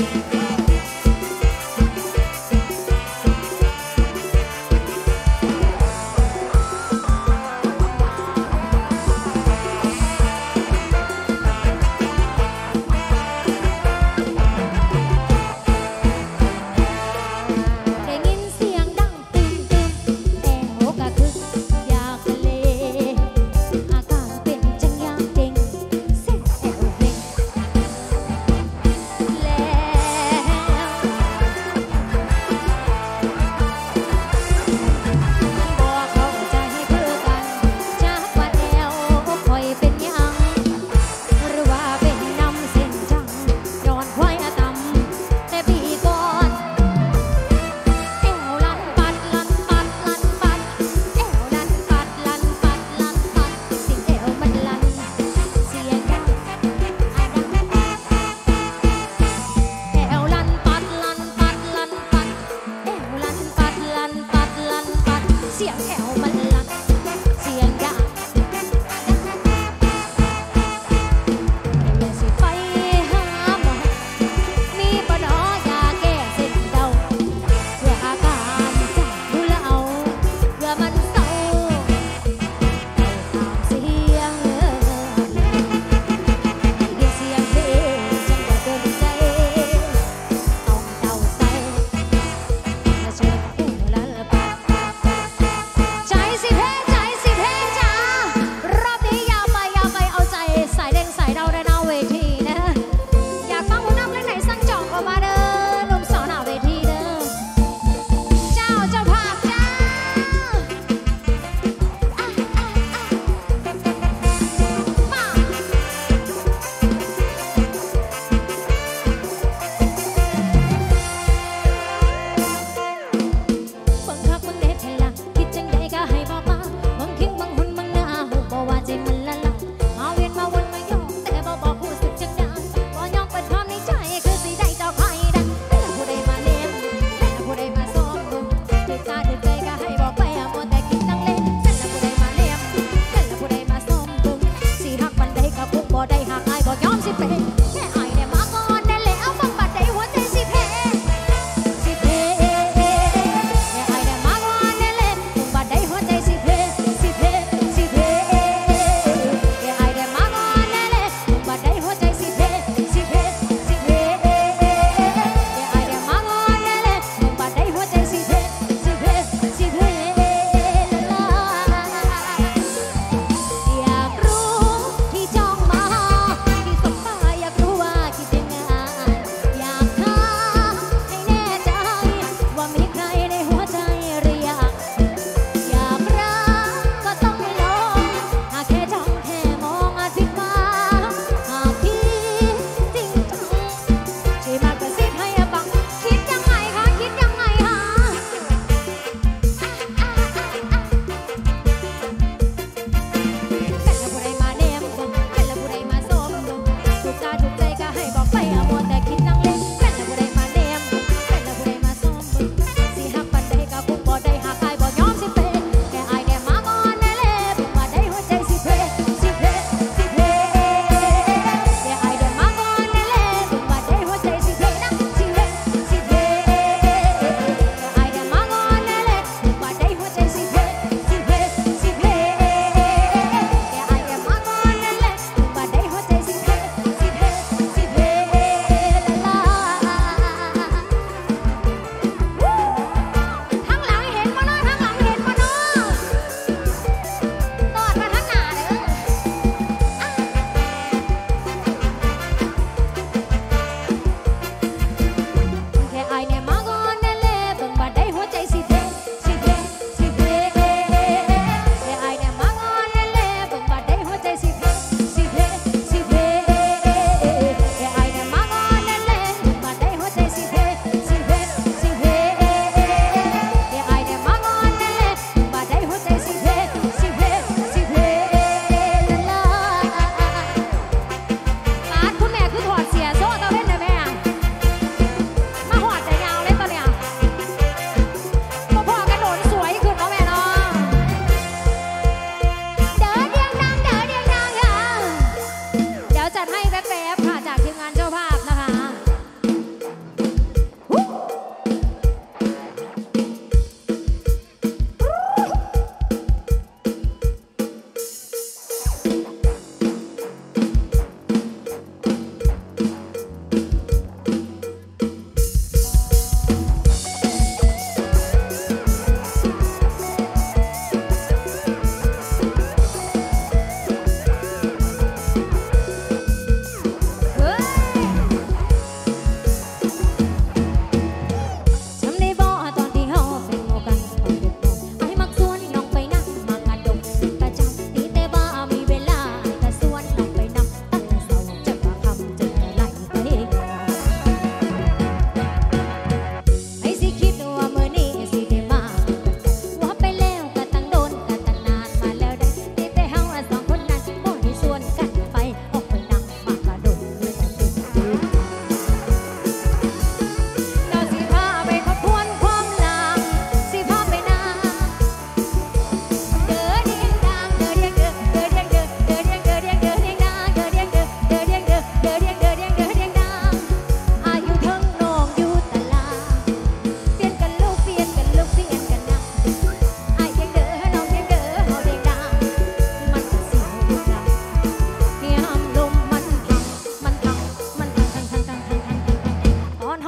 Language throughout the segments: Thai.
แ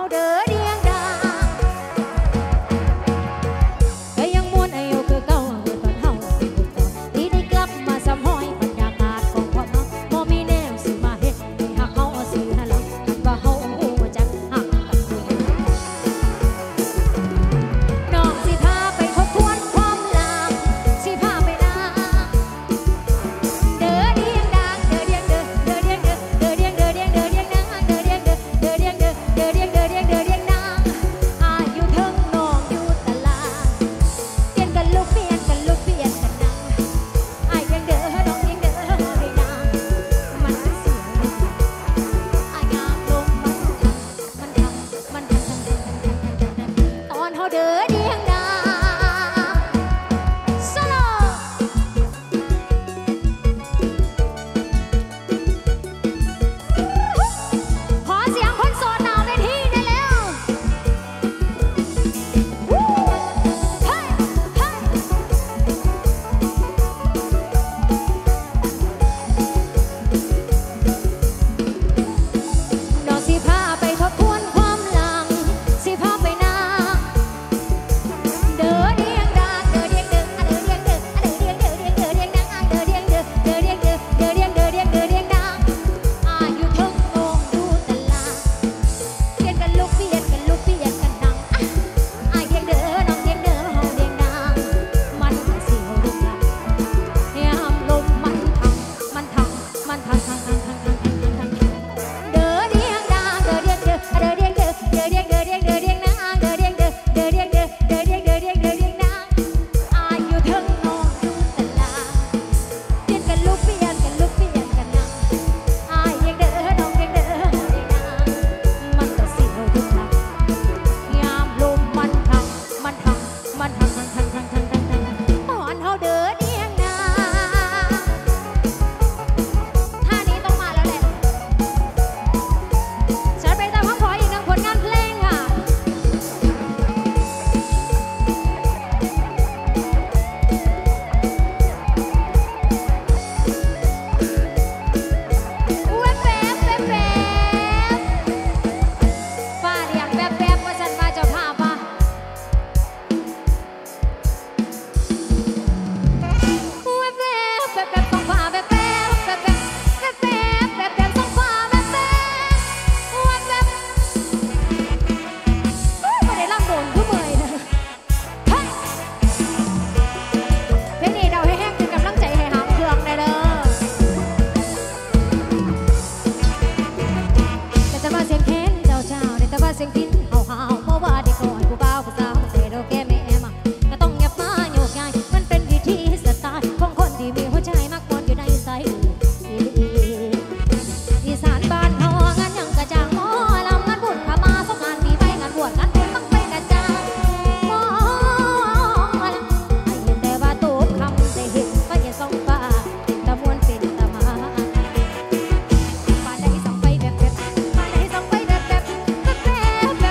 แ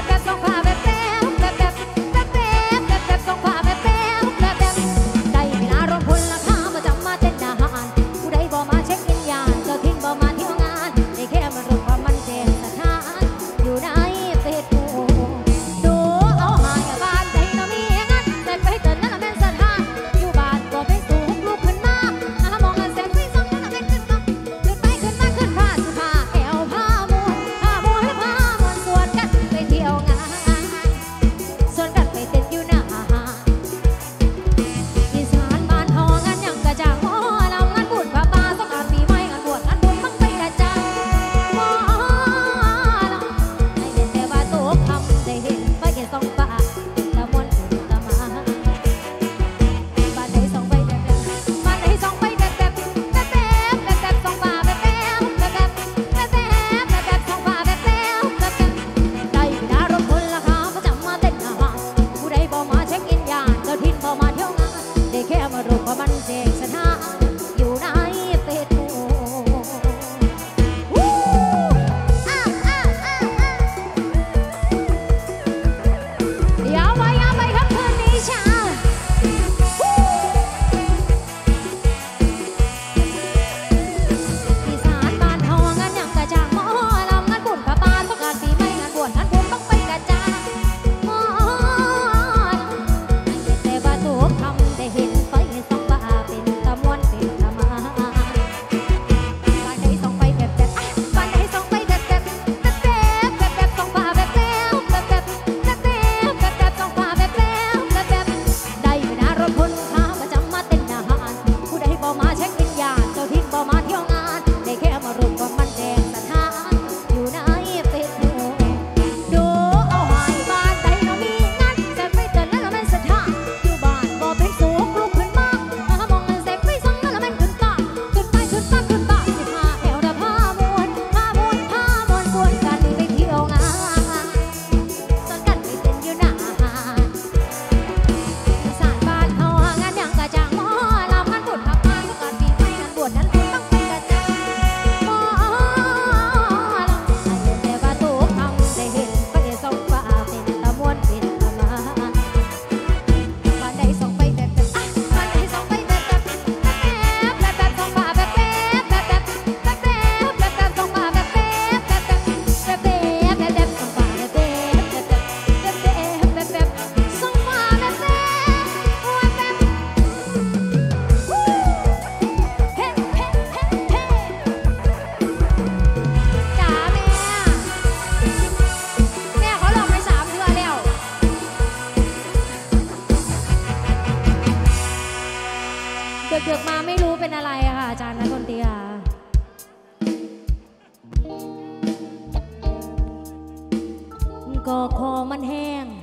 ก็คอมันแห้ง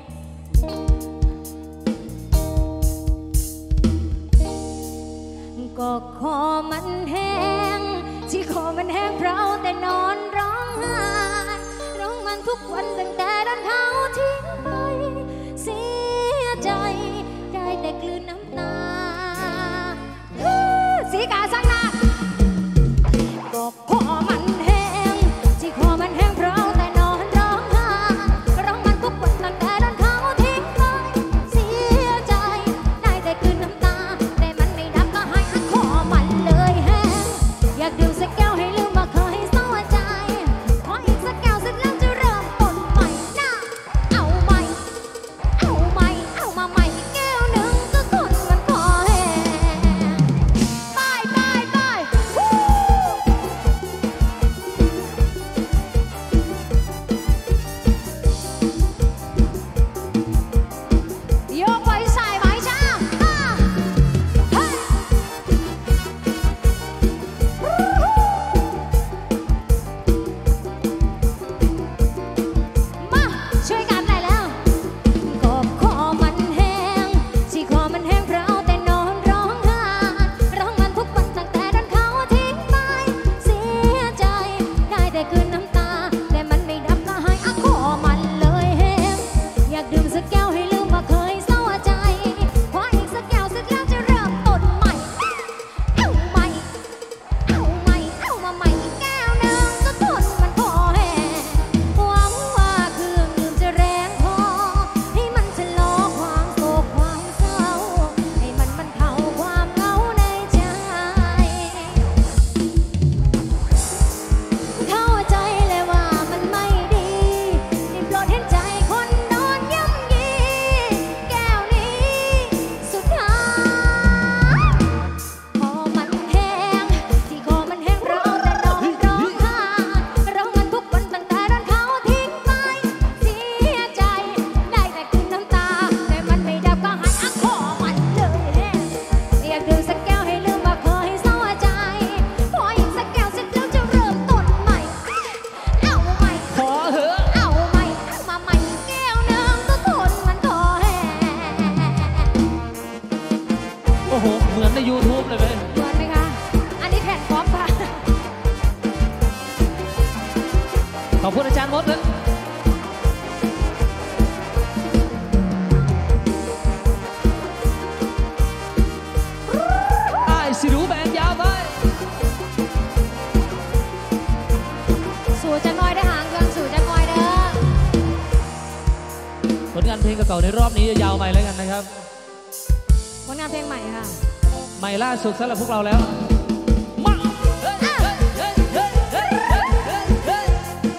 ก็คอมันแห้งที่คอมันแห้งเพราะแต่นอนร้องไห้ร้องมันทุกวันตั้งแต่ดันเขาทิ้งไปเสียใจได้แต่กลืนน้ำตาสีกาสังนาก็คอมันแห้งที่คอมันแห้งเพราะแต่นอนร้องไห้ร้องมันทุกวันตั้งแต่ดันเขาทิ้งไปเสียใจได้แต่กลืนน้ำตาแต่มันไม่ดับก็ให้คอมันเลยแห้งอยากดื่มสักแก้วให้ลืมว่าเคยเศร้าใจขออีกสักแก้วเสร็จแล้วจะเริ่มต้นใหม่นะเอาใหม่เอามาใหม่แก้วหนึ่งก็ทนมันคอแห้งไปโยกไปใส่ไหมจ้าเฮ้ยมาช่วยกันได้แล้วก็คอมันแห้งที่คอมันแห้งเพราะแต่นอนร้องไห้ร้องมันทุกวันตั้งแต่ดันเขาทิ้งไปเสียใจได้แต่กลืนน้ำตาแต่มันไม่ดับก็ให้คอมันเลยแห้งอยากดื่มสักแก้วให้ลืมว่าเคยเศร้าใจขออีกสักแก้วเสร็จแล้วจะเริ่มต้นใหม่เอาใหม่เอามาใหม่อีกแก้วหนึ่งก็ทนมันคอแห้งหวังว่าเครื่องดื่มจะแรงพอให้มันชะลอความโศกความเศร้าให้มันบรรเทาความเหงาในใจเข้าใจเลยว่ามันไม่ดีได้โปรดเห็นใจคนนอนย่ำยีแก้วนี้สุดท้ายคอมันแห้งที่คอมันแห้งเพราะแต่นอนร้องไห้ร้องมันทุกวันตั้งแต่ดันเขาทิ้งไปเสียใจได้แต่กลืนน้ำตาแต่มันไม่ดับก็ให้คอมันเลยแห้งอยากดื่มสักแก้วให้ลืมว่าเคยเศร้าใจขออีกสักแก้วเสร็จแล้วจะเริ่มต้นใหม่เอาใหม่ขอเหอะเอาใหม่เอามาใหม่แก้วหนึ่งก็ทนมันคอแห้งโอ้โหเหมือนใน YouTube เลยเว้ยเหมือนไหมคะ อันนี้แผ่นป๊อปค่ะขอบคุณอาจารย์มดนะไอ้สิรู้แบนยาวไปสู่จะน้อยได้หางเครื่องสู่จะน้อยเด้อผลงานเพลงเก่าๆในรอบนี้จะยาวไปแล้วกันนะครับผลงานเพลงใหม่ค่ะใหม่ล่าสุดสำหรับพวกเราแล้วมาเฮ้ยเฮ้ยเฮ้ยเฮ้ยเฮ้ยเฮ้ยเฮ้ยเฮ้ย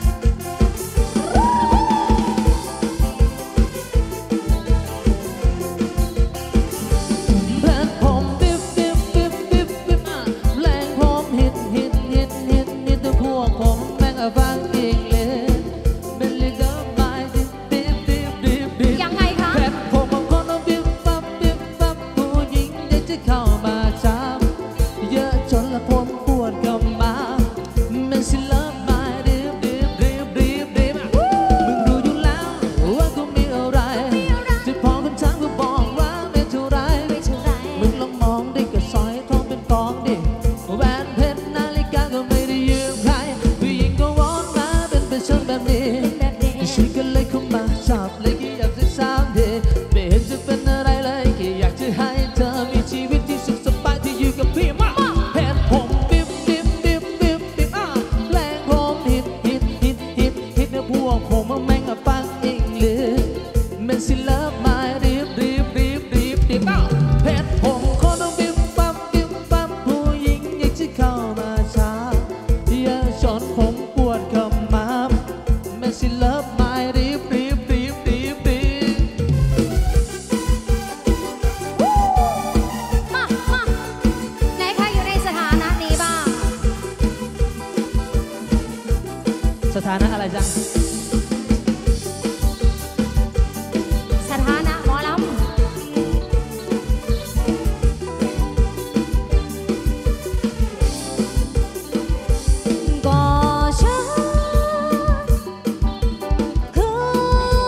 แรงผมปิ๊บปิ๊บปิ๊บปิ๊บปิ๊บแรงผมฮิตฮิตฮิตฮิตฮิตแต่พวกผมแม่งฟังอีกเลยเป็นลิกไม้ปิ๊บปิ๊บปิ๊บปิ๊บปิ๊บยังไงคะแผ่นผมบางคนต้องปิ๊บปั๊บปิ๊บปั๊บผู้หญิงเด็กจะเข้ามาช้ำเยอะจนละผมปวดกำมาไม่สิเลิฟมารีบรีบรีบรีบรีบมึงรู้อยู่แล้วว่ากูมีอะไรที่พอคนช้างก็บอกว่าไม่เท่าไรมึงลองมองดิก็สอยทองเป็นฟองดิแหวนเพชรนาฬิกาก็ไม่ได้ยืมใครผู้หญิงก็วอนมาเป็นเป็นฉันแบบนี้ฉันก็เลยเข้ามาชอบเลยแค่อยากจะซ้ำดิไม่เห็นจะเป็นอะไรเลยแค่อยากจะให้เธอมีชีวิตที่สุขสบายที่อยู่กับพี่มาแผ่นผมปิ๊บปิ๊บปิ๊บปิ๊บปิ๊บแรงผมฮิตฮิตฮิตฮิตฮิตเนี่ยพวกผมแม่งฟังเองเลยมันสิเลิฟมารีบรีบรีบรีบรีบแผ่นผมคนต้องปิ๊บปั๊บปิ๊บปั๊บผู้หญิงอยากจะเข้ามาช้าอย่าชนผมปวดขมับมันสิเลิฟมารีบรีบรีบรีบรีบมาไหนใครอยู่ในสถานะนี้บ้างสถานะอะไรจ๊ะสถานะหมอลำก็ฉันคือ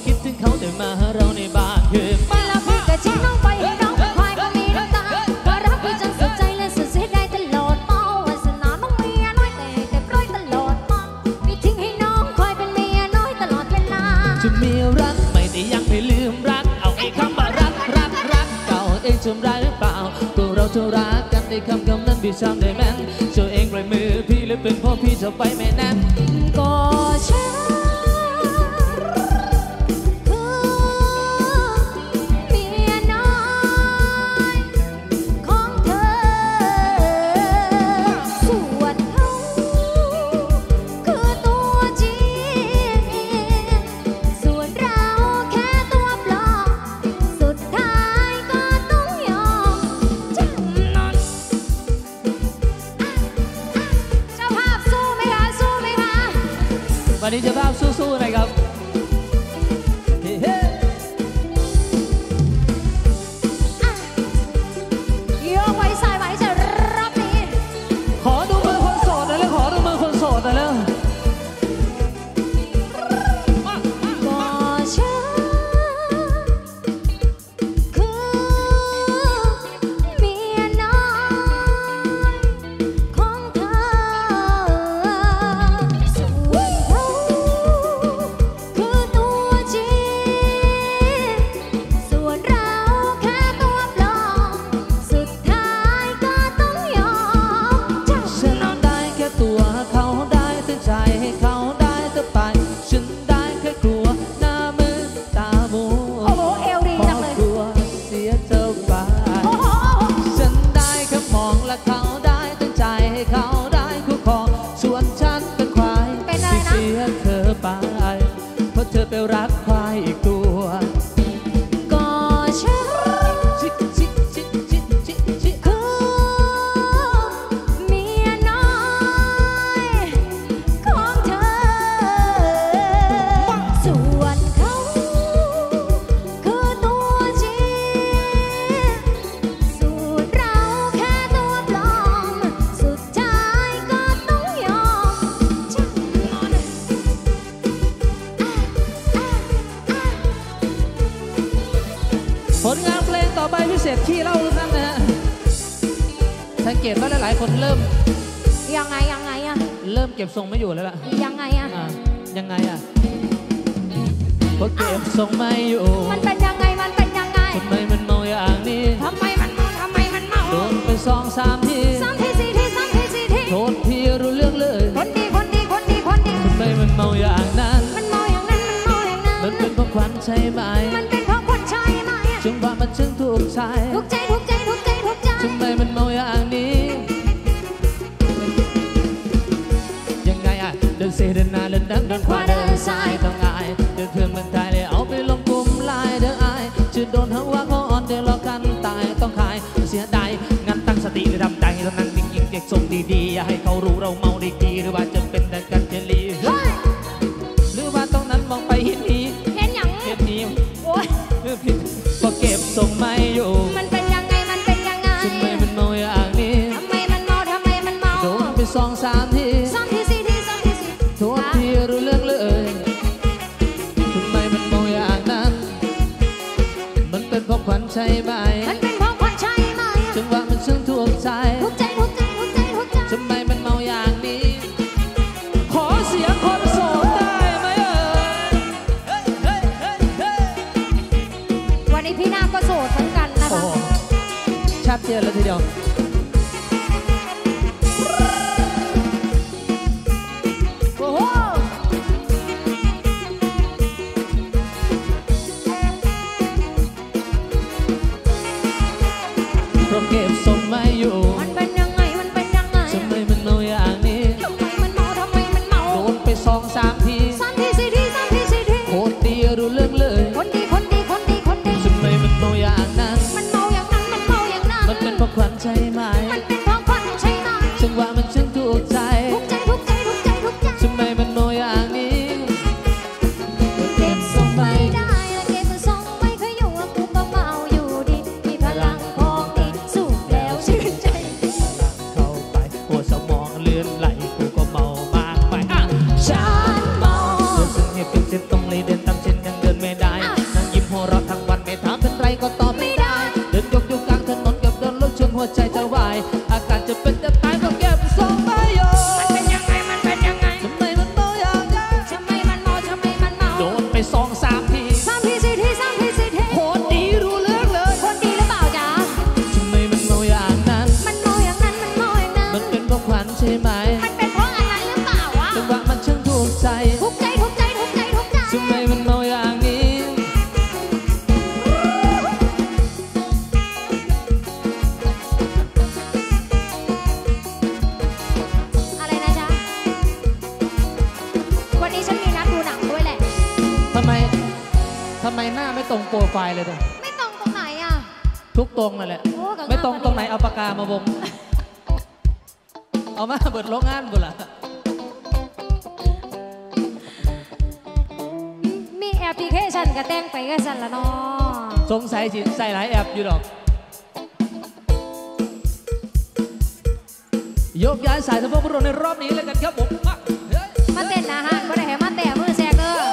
คิดถึงเขาแต่มาหาเราในบ้านคืนไม่ละพี่ก็ทิ้งน้องไปให้น้องเป็นควายก็มีน้ำตาก็รักพี่จนสุดใจและสุดเสียดายตลอดมาวาสนาน้องเมียน้อยแต่เก็บร้อยตลอดมาพี่ทิ้งให้น้องคอยเป็นเมียน้อยตลอดเวลาจะมีรักไม่ได้ยังไม่ลืมรักเอาไอ้คำว่ารักเก่าเองจำได้หรือเปล่าตัวเราจะรักกันในคำนั้นพี่จำได้แม่นเจ้าเองปล่อยมือพี่หรือเป็นเพราะพี่จะไปไม่แน่นก็ฉันวันนี้จะภาพสู้ๆหน่อยครับโยกไว้สายไว้จะรับนี้ขอดูมือคนโสดหน่อยเลยขอดูมือคนโสดหน่อยเลยก็ฉันคือเมียน้อยของเธอส่วนเขาคือตัวจริงส่วนเราแค่ตัวปลอมสุดท้ายก็ต้องยอมจากฉันได้แค่ตัวเขาได้แต่ใจให้เขาได้แต่ไปฉันได้แค่กลัวหน้ามือตามัวโอ้โหเอวดีจังเลยกลัวเสียเธอไปฉันได้แค่มองและเขาได้แต่ใจให้เขาได้คู่ครองส่วนฉันเป็นควายที่เสียเธอไปเพราะเธอไปรักควายอีกตัวก็ฉันคือเมียน้อยของเธอส่วนเขาคือตัวจริงส่วนเราแค่ตัวปลอมสุดท้ายก็ต้องยอมจากผลงานเพลงต่อไปพิเศษขี้เล่าทุกท่านนะฮะสังเกตว่าหลายๆคนเริ่มเก็บทรงไม่อยู่แล้วล่ะยังไงอะยังไงอะเพราะเก็บทรงไม่อยู่มันเป็นยังไงทำไมมันเมาอย่างนี้ทำไมมันเมาโดนไป2-3 ที 3 ที 4 ทีโทษพี่รู้เรื่องเลยคนดีทำไมมันเมาอย่างนั้นมันเป็นเพราะควันใช่ไหมจังหวะมันช่างถูกใจทำไมมันเมาอย่างนี้ยังไงอะเดินเซเดินหน้าเดินดังเดินขวาเดินซ้ายต้องอายเดินเพื่อนมันตายเลยเอาไปลงกลุ่มไลน์เดินอายจะโดนหัวเขาอ่อนเดี๋ยวเรากันตายต้องขายเสียดายงั้นตั้งสติทำใจต้องนั่งนิ่งๆเด็กส่งดีๆอย่าให้เขารู้เราเมาได้กี่หรือว่าจะเป็นแต่กันเจลีหรือว่าตรงนั้นมองไปเห็นนี้โอ้ยผิดพอเก็บทรงไม่อยู่มันเป็นยังไงทำไมมันเมาอย่างนี้ทำไมมันเมาโดนไป2-3 ที 4 ทีโทษทีรู้เรื่องเลยทำไมมันเมาอย่างนั้นมันเป็นเพราะควันใช่ไหมจังหวะมันช่างถูกใจทำไมมันเมาอย่างนี้ขอเสียงคนโสดได้ไหมวันนี้พี่นาก็โสดเหมือนกันนะคะชัดเจนแล้วทีเดียวโอ้โหเพราะเก็บทรงไม่อยู่มันเป็นยังไงทำไมมันเมาอย่างนี้ทำไมมันเมาโดนไป2-3 ที 3 ที 4 ทีโคตรดีรู้เรื่องเลยคนดีทำไมมันเมาอย่างนั้นมันเมาอย่างนั้นมันเป็นเพราะควันใช่ไหมจังหวะมันช่างถูกใจทำไมมันเมาอย่างนี้เก็บทรงไม่ได้และเก็บทรงไม่เคยอยู่กูก็เมาอยู่ดีมีพลังของดีสูบแล้วชื่นใจเข้าไปหัวสมองเลื่อนไหลกูก็เมามากไปฉันเมาเดินซึ่งให้เป็นเส้นตรงเลยเดินตามเส้นยังเดินไม่ได้นั่งยิ้มหัวเราะทั้งวันไม่ถามเป็นไรก็ตอบไม่ได้เดินยกอยู่กลางถนนกับเดินรถชนหัวใจจะวายอาการจะเป็นจะตายต้องเก็บทรงไม่ยอมมันเป็นยังไงมันเป็นยังไงทำไมมันเมาอย่างนั้นทำไมมันเมาทำไมมันเมาโดนไป2-3 ที 3 ที4 ที3 ที4 ทีโคตรดีรู้เรื่องเลยคนดีหรือเปล่าจ๊ะทำไมมันเมาอย่างนั้นมันเมาอย่างนั้นมันเมาอย่างนั้นมันเป็นเพราะควันใช่ไหมมันเป็นเพราะอันนั้นหรือเปล่าวะจังหวะมันช่างถูกใจทุกใจทุกใจทุกใจทุกใจทำไมมันเมาอย่างนี้อะไรนะจ๊ะวันนี้ฉันมีนัดดูหนังด้วยแหละทำไมหน้าไม่ตรงโปรไฟล์เลยตรงไม่ตรงตรงไหนอ่ะทุกตรงนั่นแหละไม่ตรงตรงไหนเอาปากกามาวงเอามาเบิดโรงงานบุล่ะมีแอปพลิเคชันก็แต่งไปก็สั่นละเนาะสงสัยสิใส่หลายแอปอยู่ดอกยกย้ายสายสะโพกรุ่นในรอบนี้เลยกันครับผมมาเต้นอาหารก็ได้ให้มาแต่มือแซกเด้อ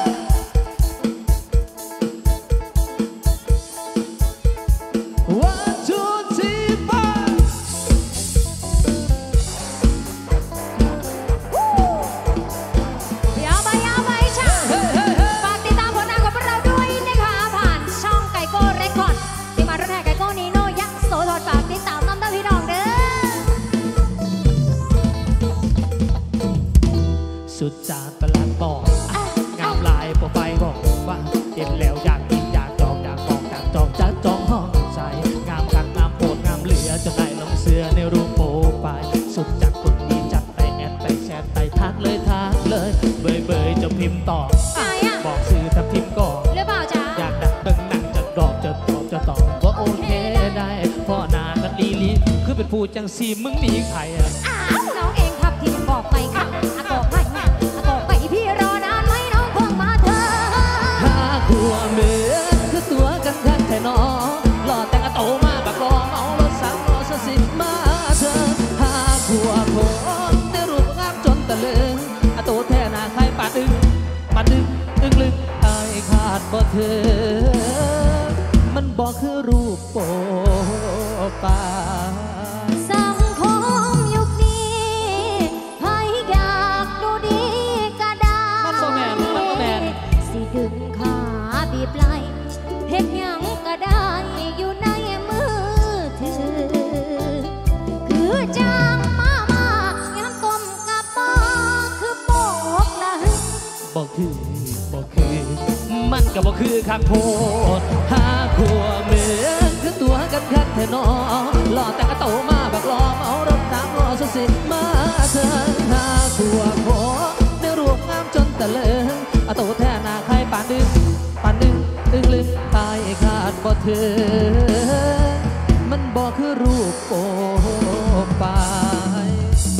สุดจากตลาดบอกงามลายโปรไฟล์บอกว่าเห็นแล้วอยากกินอยากจองอยากบอกอยากจองจะจองห้องใจงามกันงามโปรดงามเหลือจนได้ลงเสือในรูปโปรไฟล์สุดจากคนนี้จัดไปแอดไปแชทไปทักเลยเบยจะพิมพ์ต่อบอกสื่อทับทิมก่อนหรือเปล่าจ๊ะอยากดักเบิ่งหนังจะดอกจะตอบจะตอบว่าโอเคได้พ่อนากันลีคือเป็นผู้จังสีมึงหนีใครอ่ะน้องเองทับทิมบอกไปค่ะบอกไปบอกไปพี่รอนานไหมน้องคงมาเถอะหัวเมือคือตัวกันทันแค่น้องหล่อแต่งโตมาบักรอเมารถ3 ล้อสิมาเถอะหัวโผล่ได้รูปงามจนตะลึงโตแท่นาใครปาดอึ้งลึกไอ้ขาดบ่เธอมันบอกคือรูปโปป่าสังคมยุคนี้ให้อยากดูดีก็ได้มันบ่แม่นสิดึงขาบีบไหลเฮ็ดหยังก็ได้อยู่ในมือถือคือจังมาย้ำต้มกับบ่คือโปกละบ่คือมันก็บ่คือข้างโพดหัวเมือคือตัวกันคักแท้น้อหล่อแต่ก็โตมาบักรอเมารถ3 ล้อสิมาเถอะหัวโผล่ได้รูปงามจนตะลึงโตแท้นาใครปานดึงลึกตายขาดบ่เธอมันบ่คือรูปโปปาย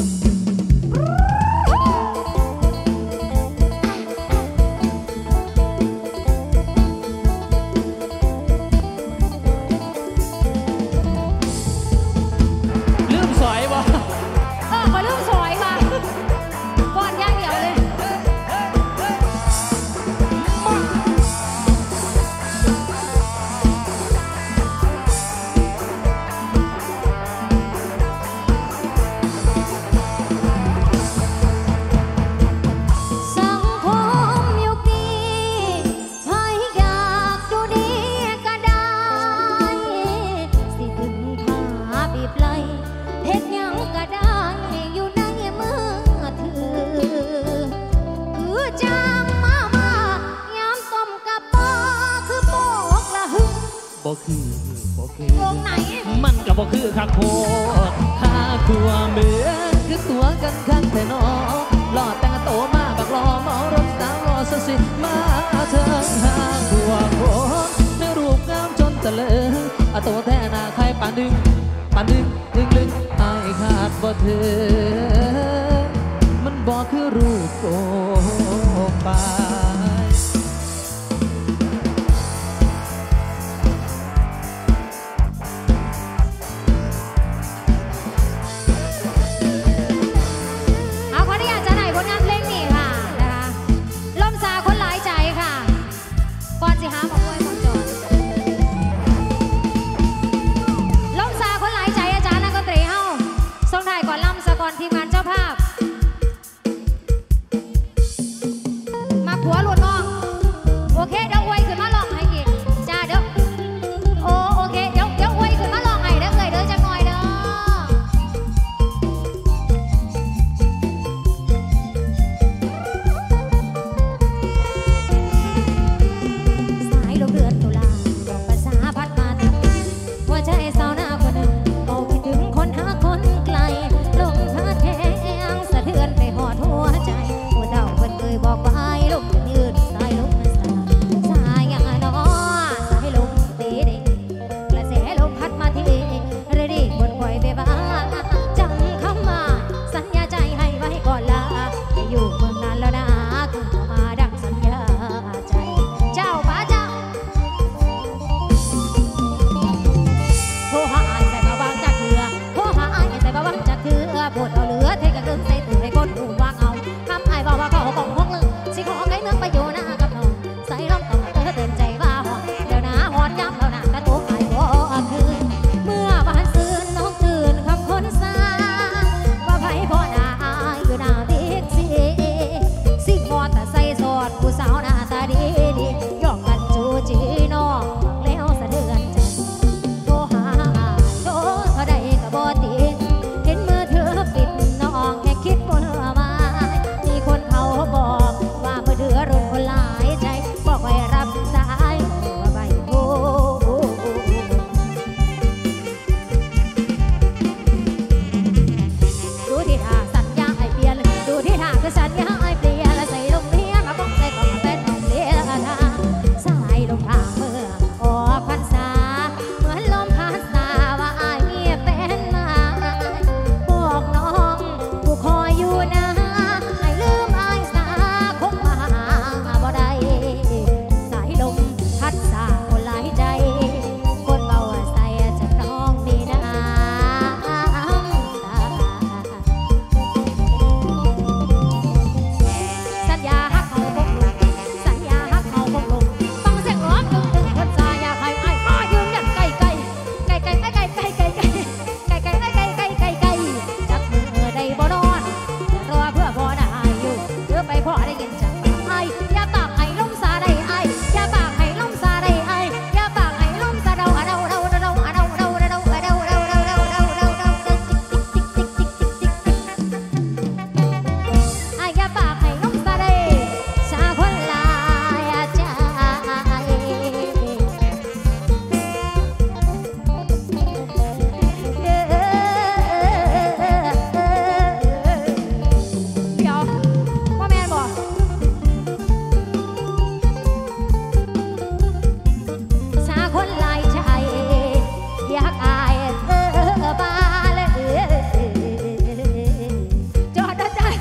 มาลืมสวยค่ะก่อนย่างเดียวเลยสังคมยุคนี้ให้อยากดูดีก็ได้สิถึงพาบีบไหลเฮ็ดหยังก็ได้อยู่ในมือถือคือจังมาย้ำต้มกับบ่คือโปกละหึงบ่คือวงไหนมันก็บ่คือข้างโพดหัวเมือคือตัวกันคักแท้น้อหล่อแต่งโตมาบักรอเมารถ3 ล้อสิมาเถอะหัวโผล่ในรูปงามจนตะลึงโตแท้นาใครปานดึงลึกไอ้ขาดบ่เธอมันบอกคือรูปโปป่าขออนุญาตจะไหนผลงานเพลงนี้ค่ะนะคะลมสาคนหลายใจค่ะก่อนสิหาของมวยของจอดลงซาคนหลายใจอาจารย์นักดนตรีเฮาส่งถ่ายก่อนลำสะก่อนทีมงานเจ้าภาพมาผัวหลุดน้องโอเคเดี๋ยวอวยขึ้นมาลองให้อีกจ้าเดี๋ยวโอเคเดี๋ยวอวยขึ้นมาลองให้เด้อเด้อจังหน่อยเด้อสายลมเดือนตุลาดอกภาษาพัดมาหัวใจสาวหน้าคนหนึ่งเอาคิดถึงคนหาคนไกลลงพาแทงสะเทือนไปหอดหัวใจหัวเดาเพิ่นเคยบอกว่าให้ลมยืดสายลมมันสายอย่างน้อสายลมตีเด็กกระแสลมพัดมาทีระดีบนคอยไปบ้าจำคำว่าสัญญาใจให้ไว้ก่อนลาจะอยู่เมืองนานแล้วนะคือมาดังสัญญาใจเจ้าป้าเจ้าโทรหาอ้ายใส่มาบางจากเถื่อโทรหาอ้ายใส่มาบางจากเถื่อปวดเอาเหลือเทกันเรื่องใส่ตื่นให้คนหูวางเอาทำอ้ายบอกว่าเขาของห้องลึกสิขอไก่เมืองไปอยู่หน้ากับน้องใส่ลมต้องเตือนใจว่าหอดเดี๋ยวนะหอดย้ำแล้วนะกระตุกไอ้บ่คืนเมื่อบ้านซื่นน้องตื่นคำคนสาว่าไผพ่อหน้าอ้ายอยู่หน้าบิ๊กซีสิมอแต่ใส่สอดผู้สาวหน้าตาดียอกกันจูจีน้องแล้วสะเทือนใจโทรหาโทรเท่าใดก็บ่ติดเห็นมือถือปิดน้องแค่คิดว่ามามีคนเขาบอกว่ามือถือรุ่นคนหลายใจบอกไว้รับสายว่าใบโทรดูที่ท่าสัญญาไอเปลี่ยนดูที่ท่าคือสัญญาไอเปลี่ยนใส่ลมเพียมาบอกใส่กล่องเป็นของเลี้ยทางสายลมทางเมื่อออกพรรษาเหมือนลมพัดสาว่าอายมีเป็นมาบอกน้องผู้คอยอยู่นะให้ลืมอายสาคงมาบ่ได้สายลมพัดสาคนหลายใจคนเบาใส่จะร้องมีน้ำตาสัญญาฮักเขาคงลงสัญญาฮักเขาคงลงฟังเสียงร้องตึงตึงคนสายอยากให้อ้ายมายืนยันไกลไกลไกลไกลไกลไกลไกลไกลไกลไกลไกลไกลไกลไกลไกลจักมือได้บ่นอนรอเพื่อพ่อได้อยู่เพื่อไปพ่อได้ยินจากปากอ้ายอย่าปากให้ลมซาได้อ้ายอย่าปากให้ลมซาได้อ้ายอย่าปากให้ลมซาเดาเดาเดาเดาเดาเดาเดาเดาเดาเดาเดาเดาเดาเดาเดาเดาอ้ายอย่าปากให้ลมซาได้ชาคนหลายใจเดี๋ยวว่าแม่นบอกชาคนหลายใจอยากอายบาเลยจอดนะจ๊ะ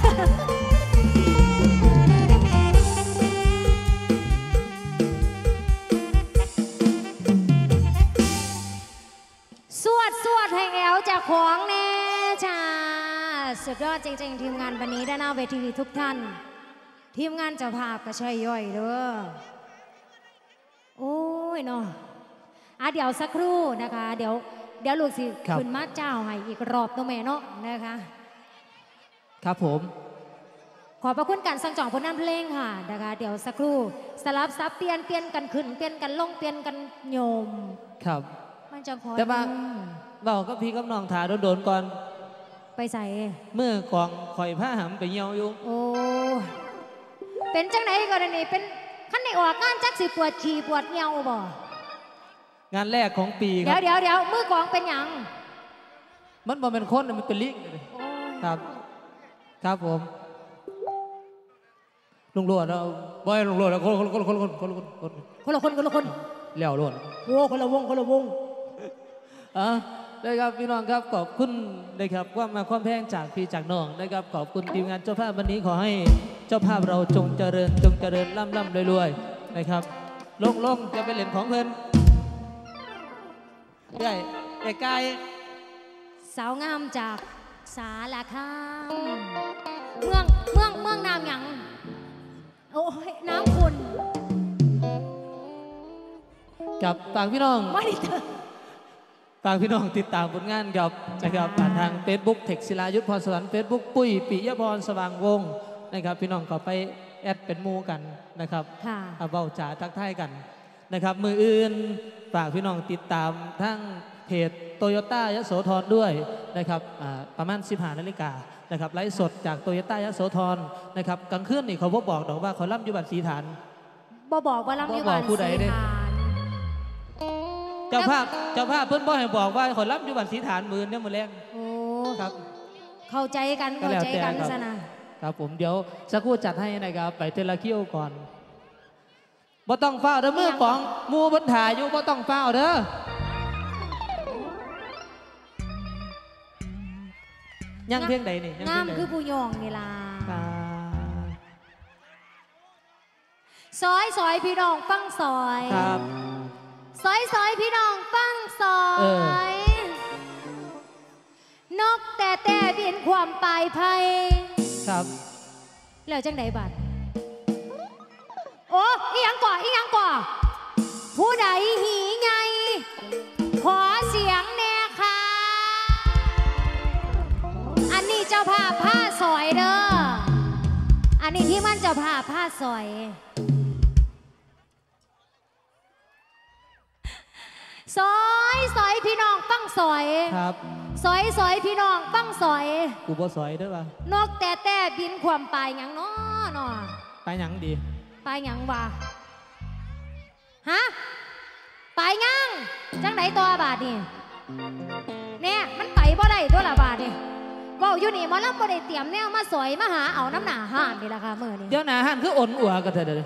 สวดให้แอวจากของแน่จ้าสุดยอดจริงๆทีมงานวันนี้ด้านหน้าเวทีทุกท่าน ทีมงานเจ้าภาพก็ใช่ย่อยเด้อโอ้ยเนาะเดี๋ยวสักครู่นะคะเดี๋ยวลูกสิขึ้นมาเจ้าให้อีกรอบตัวแม่เนาะนะคะครับผมขอบพระคุณการสั่งจองผลงานเพลงค่ะนะคะเดี๋ยวสักครู่สลับซับเปลี่ยนกันขึ้นเปลี่ยนกันลงเปลี่ยนกันโยมครับมันจะพอแต่ว่าเบาก็พี่กับน้องถาโดนๆก่อนไปใส่เมื่อกองข่อยผ้าหำไปเหี่ยวอยู่โอ้เป็นจังไหนกรณีเป็นขั้นในออกงานจักสิปวดขี่ปวดเหี่ยวบ่งานแรกของปีคเดี๋รัยวมือกองเป็นหยังมันบ่เป็นคนมันเป็นลิงครับ ครับผมลุงโลดเราบ่ให้ลุงโลดแล้วคนละคนเลี้ยวโลดโอ้คนละวงได้ครับพี่น้องครับขอบคุณนะครับความแพงจากพี่จากน้องนะครับขอบคุณทีมงานเจ้าภาพวันนี้ขอให้เจ้าภาพเราจงเจริญร่ำรวยนะครับลงจะไปเล่นของเพลินใหญ่ไกลสาวงามจากสารคามเมืองน้ำหยังโอ้ยน้ำคุณกับฝากพี่น้องมอนิเตอร์ฝากพี่น้องติดตามผลงานกับนะครับผ่านทาง Facebook เทคศิลายุทธพรสวรรค์ Facebook ปุ้ยปิยพรสว่างวงศ์นะครับพี่น้องก็ไปแอดเป็นหมู่กันนะครับค่ะเอาเบาจ๋าทักทายกันนะครับมืออื่นฝากพี่น้องติดตามทั้งเพจโตโยต้ายโสธรด้วยนะครับประมาณ15 นาฬิกานะครับไลฟ์สดจากโตโยต้ายโสธรนะครับกลางคืนนี่เขาบอกดอกว่าเขาล่ำอยู่บัตรสีฐานบอกว่าลำอยู่บ้านผู้ใดสีเด้ฐานเจ้าภาพเพิ่นบ่ให้บอกว่าเขาล่ำอยู่บัตรสีฐานมือเนี่ยมือแรงโอ้ครับเข้าใจกันก็แล้วแต่ซะนะครับผมเดี๋ยวสักครู่จัดให้นะครับไปเทละคิวก่อนบ่ต้องเฝ้าเด้อมือของหมูบนถ่ายอยู่บ่ต้องเฝ้าเด้อยังเพียงใดนี่ยังงาเพียงใดมคือผู้ยองนี่ล่ะอ่าซอยพี่น้องฟังซอยครับซอยพี่น้องฟังซอเอยนกแต่บินความปลายไพครับแล้วจังไดบัดโอ้อีหยังก่อผู้ใดหีไงขอเสียงแน่ค่ะอันนี้เจ้าภาพผ้าซอยเด้ออันนี้ที่มันเจ้าภาพผ้าซอยซอยพี่น้องฟังซอยครับซอยพี่น้องฟังซอยกูบ่สอยเด้อว่ะนกแต่บินความปลายหยังน้อไปหยังดีปลายหยังวะฮะปลายหยังจังไหนตัวบาทนี่เนี่ยมันไปบ่ได้ตัวละบาทนี่เว้าอยู่นี่หมอลำบ่ได้เตรียมแนวมาสอยมาหาเอาน้ำหนาห่านนี่ล่ะค่ะมื้อนี้เดี๋ยวหนาหันคืออ่อนอัวกันเถอะเด้อ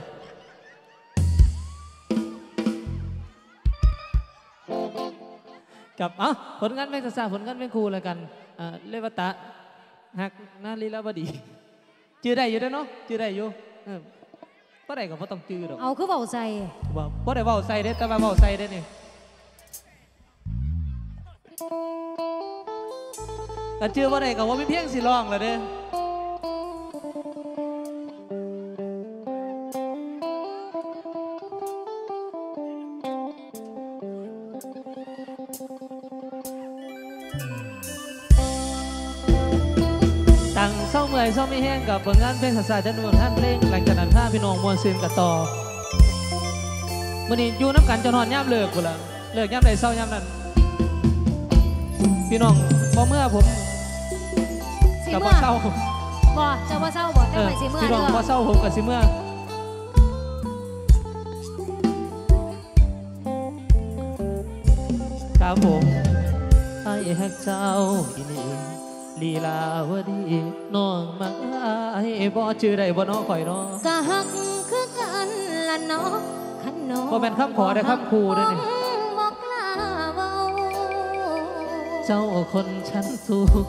กับผลงานเพลงศาสนาผลงานเพลงครูแล้วกันเลวตะหักนาลีลาวดีจื้อได้อยู่เด้อเนาะจื้อได้อยู่บ่ได้ก็บ่ต้องจื้อดอกเอาคือเว้าใส่บ่ได้เว้าใส่เด้แต่ว่าเว้าใส่เด้นี่ก็จื้อบ่ได้ก็บ่มีเพียงสิร้องแล้วเด้ตั้งเศร้าเมื่อยเศร้าไม่แห้งกับผลงานเพลงศาสนาจันทร์ท่านเพลงหลังจากนั้นพาพี่น้องมวลซึมกันต่อมื้อนี้อยู่น้ำกันจนนอนย่ำเลิกพุ่นละเลิกย่ำใดเศร้าย่ำนั้นพี่น้องบ่เมื่อผมสิกับเมื่บ่อเศร้าบ่เจ้าบ่เศร้าบ่แต่ไปสิเมื่อพี่น้เด้องบ่อเศร้าผมกับสิเมื่อครับผมไอ้ฮักเจ้าอีนี่ลีลาวดีน้องมักไอ้บ่ชื่อใดบ่น้อข่อยน้อกะฮักคือกันละเนาะคันน้องบ่แม่นคำขอได้คำครูด้วยนี่บ่กล้าเว้าเจ้าคนชั้นสูง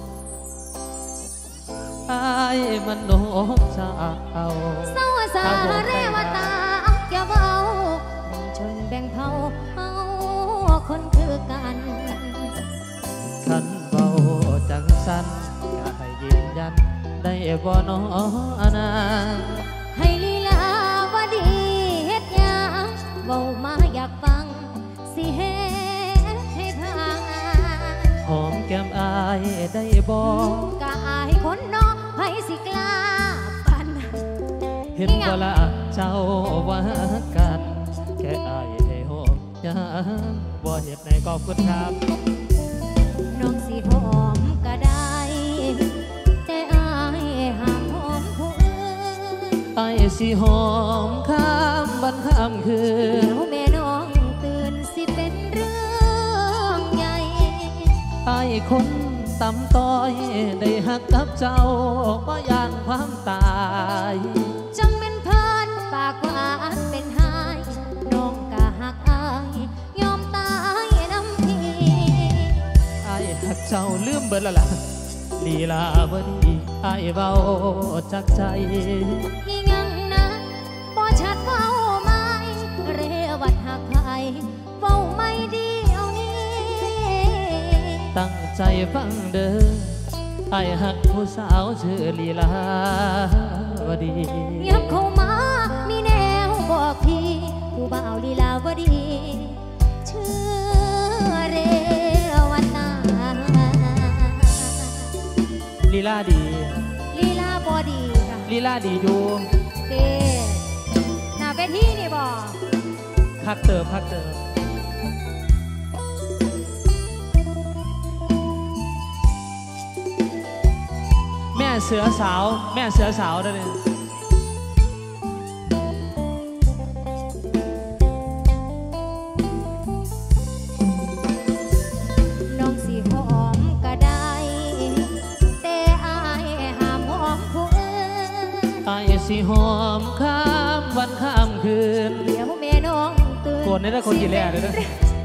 ไอ้มันโนกเจ้าเศร้าสาเรวตาอย่าเว้าชนแบ่งเผ่าเอาคนคือกันขันเบาจังสันก็ให้ยืนยันได้บ่น้ออนางให้ลีลาวดีเฮ็ดหยังเว้ามาอยากฟังสิเฮ็ดให้พังหอมแก้มอายได้บ่กะอายคนเนาะไผสิกล้าปันเห็นบ่ละเจ้าว่ากันแค่อายให้หอมยามบ่เฮ็ดในขอบคุณครับน้องสิหอมก็ได้ แต่อายห้ามหอมผู้อื่นไอ้สิหอมข้ามบันข้ามคืเดี๋นยวแม่น้องตื่นสิเป็นเรื่องใหญ่ไอ้คนต่ำต้อยได้หักกับเจ้าบ่ย่านความตายจังเป็นเพิ่นปากหวานเป็นหายน้องกะหักอายยอมตายน้ำทีไอ้หักเจ้าลืมเบิดแล้วล่ะลีลาวดีไอ้เบาจากใจอีหยังนะบ่ชัดเว้าไหมเรวัดหักใครเว้าไม่เดียวนี้ตั้งใจฟังเด้อไอ้หักผู้สาวชื่อลีลาวดียับเข้ามามีแนวบอกพี่ผู้บ่าวลีลาวดีลาดีลีลาบอดีค่ะลีลาดีอยู่เดหน้าเวทีนี่บ่พักเติมแม่เสือสาวได้เลยน้องสิหอมก็ได้แต่อายห้ามหอมผู้อื่นอายสิหอมข้ามวันข้ามคืนเดี๋ยวแม่น้องตื่นโกรธนี่ได้คนกี่แล่เลยนะ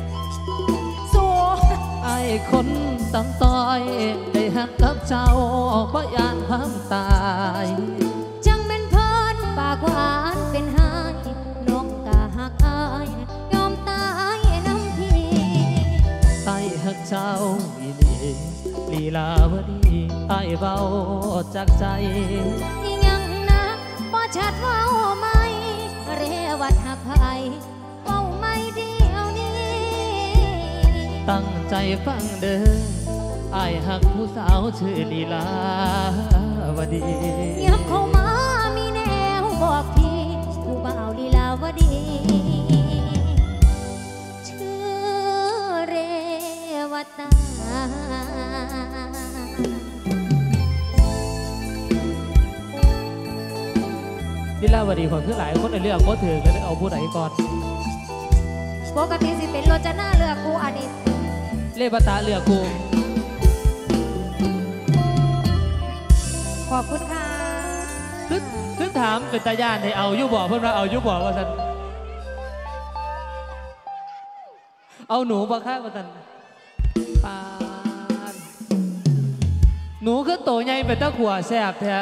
ไอ้คนตั้งต้อยได้หักกับเจ้าเพราะยานความตายจังเป็นเพิ่นปากหวานเป็นหายน้องกะหักอายยอมตายน้ำพี่ไอ้หักเจ้าอีลีลีลาวดีไอ้เบาจากใจยังนะบ่ชัดเว้าไหมเรวัดหักไผเว้าไม่เดียวนี้ตั้งใจฟังเด้อไอ้หักผู้สาวชื่อลีลาวดียับเข้ามามีแนวบอกพี่ผู้บ่าวลีลาวดีชื่อเรวตาลีลาวดีคนคือหลายคนในเรื่องก็ถือแล้วเอาผู้ใดก่อนปกติสิเป็นโรจนาเลือกกูอันนี้เลวตาเลือกกูขอบคุณค่ะคือถามเป็นตาญาณให้เอายุบบ่เพื่อนว่าเอายุบบ่ว่าสันเอาหนูบ่ข้างว่าสันปานหนูคือโตใหญ่เป็นตะขวแสบแท้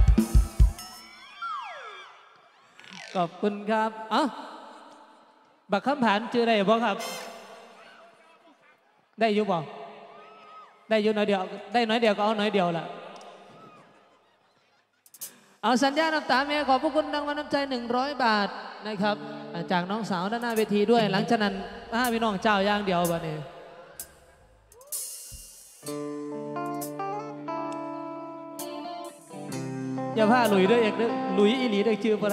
ขอบคุณครับบักคำผ่านชื่ออะไรบ่ครับได้ยุบบ่ได้ยุบน้อยเดียวได้น้อยเดียวก็เอาน้อยเดียวล่ะเอาสัญญาน้ำตาแม่ขอบพระคุณรางวัลน้ำใจ100 บาทนะครับจากน้องสาวด้านหน้าเวทีด้วยหลังจากนั้นพี่น้องเจ้าย่างเดียวบ่เนี่ยอย่าพาหลุยด้วยเอกหลุยอีหลีได้ชื่ออะไร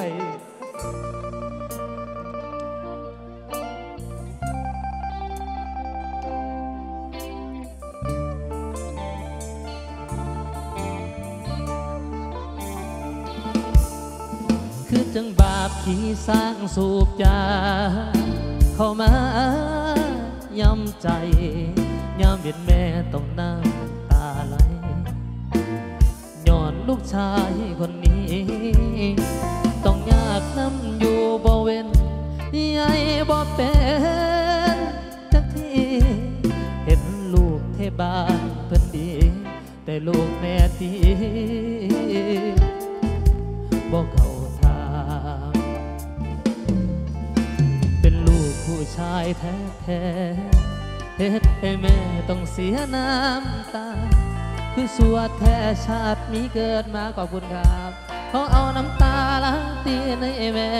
คือจังบาปที่สร้างสูบยาเข้ามาย้ำใจย้ำเห็นแม่ต้องน้ำตาไหลย้อนลูกชายคนนี้ต้องยากน้ำอยู่บ่เว้นใหญ่บ่เป็นจักทีเห็นลูกเทบ้านเพิ่นดีแต่ลูกแม่ทีบ่เขาเป็นลูกผู้ชายแท้ๆเฮ็ดให้แม่ต้องเสียน้ำตาคือสวดแท้ชาติมีเกิดมาขอบคุณครับเขาเอาน้ำตาล้างตีในแม่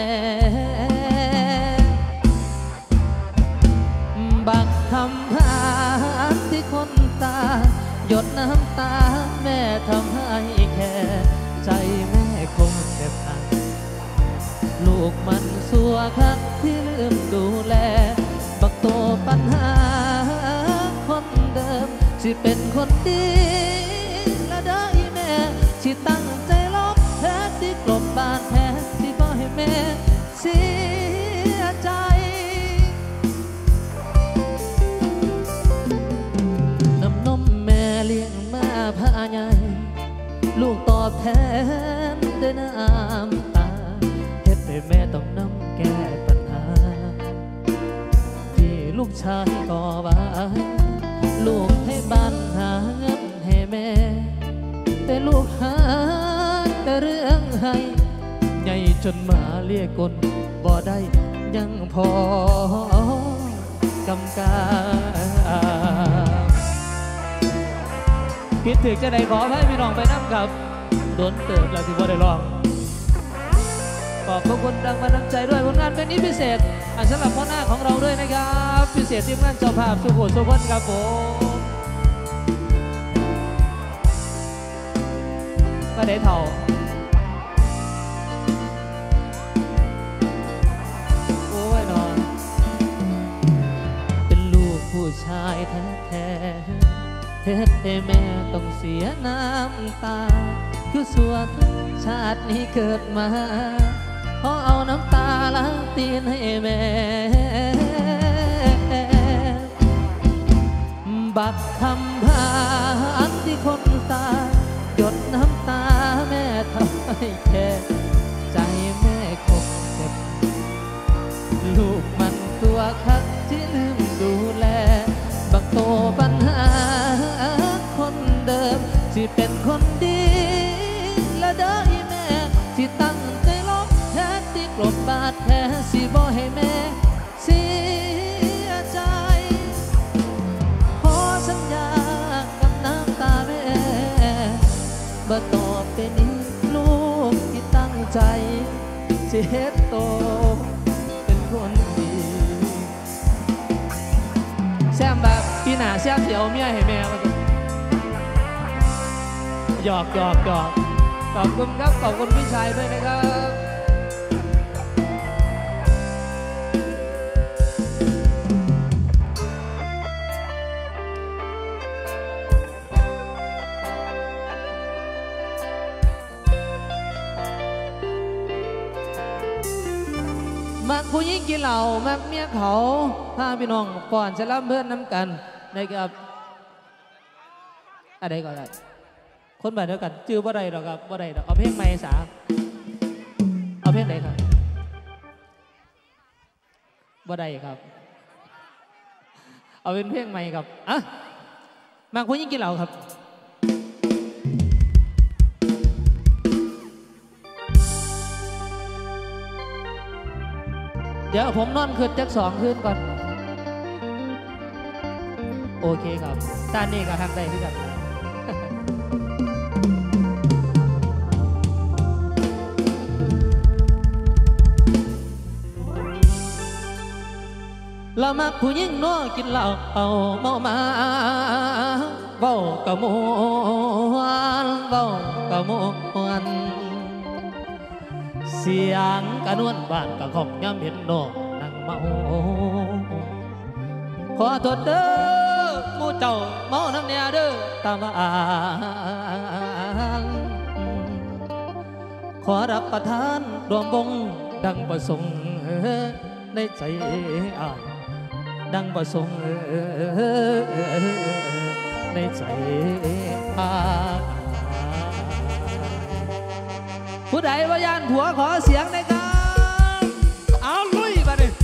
บักคำพานที่คนตาหยดน้ำตาแม่ทำให้แค่ใจแม่คงเจ็บหนักลูกมันสัวคักที่ลืมดูแลบักโตปัญหาคนเดิมที่เป็นคนดีและได้แม่ที่ตั้งใจลบแผลที่กลบบาดแผลที่บ่ให้แม่เสียใจน้ำนมแม่เลี้ยงมาพาใหญ่ลูกตอบแทนด้วยน้ำตาให้แม่ต้องนำแก้ปัญหาที่ลูกชายก่อไว้ลูกให้บ้านหาเงินให้แม่แต่ลูกหาแต่เรื่องให้ใหญ่จนมาเรียกกลบ่ได้ยังพอกำกาคิดถึงจะได้ขอให้พี่น้องไปนับกับโดนเติมแล้วที่บ่ได้ร้องขอบคุณรางวัลน้ำใจด้วยผลงานเป็นนี้พิเศษสำหรับพ่อหน้าของเราด้วยนะครับพิเศษทีมงานเจ้าภาพสุโขทัยครับผมก็ได้เท่าโอ้ยนอนเป็นลูกผู้ชายแท้ๆเหตุให้แม่ต้องเสียน้ำตาคือส่วนชาตินี้เกิดมาขอเอาน้ำตาล้างตีนให้แม่บัดคำพานที่คนตายหยดน้ำตาแม่ทำให้แค่ใจแม่คงเจ็บลูกมันตัวคักที่ลืมดูแลบักโตปัญหาคนเดิมที่เป็นคนดีและเด้อแม่ที่ตั้งใจลบแท้ที่กลบบาดแผลสิบ่ให้แม่เสียใจขอสัญญากับน้ำตาแม่บ่ต่อไปนี้ลูกที่ตั้งใจสิเฮ็ดโตเป็นคนดีแซมแบบปีหน้าแซมเสียวเมียให้แม่มาหยอกขอบคุณครับขอบคุณพี่ชายด้วยนะครับมักผู้หญิงกินเหล้ามักเมียเขาพาพี่น้องก่อนจะรับเพื่อนน้ำกันนะครับอะไรก่อนเลยคนแบบเดียวกันจื้อบ่ได้หรอกครับบ่ได้หรอกเอาเพลงใหม่สาเอาเพลงไหนครับบ่ได้ครับเอาเป็นเพลงใหม่ครับอ่ะมักผู้หญิงกินเหล้าครับเดี๋ยวผมนอนคืนจัก2 คืนก่อนโอเคครับตอนนี้ก็ทำได้ที่กันเรามักผู้หญิงน้อกินเหล้าเอาเมามาเว้ากะมวนเว้ากะมวนเสียงกะนวลบ้านกะของย้ำเห็นน้องนั่งเมาขอโทษเด้อหมู่เจ้าเมาน้ำเนี่ยเด้อตามอ่านขอรับประทานรวมวงดังประสงค์ในใจอ่านดังประสงค์ในใจผู้ใดว่ายานผัวขอเสียงในการเอาลุยมาดิ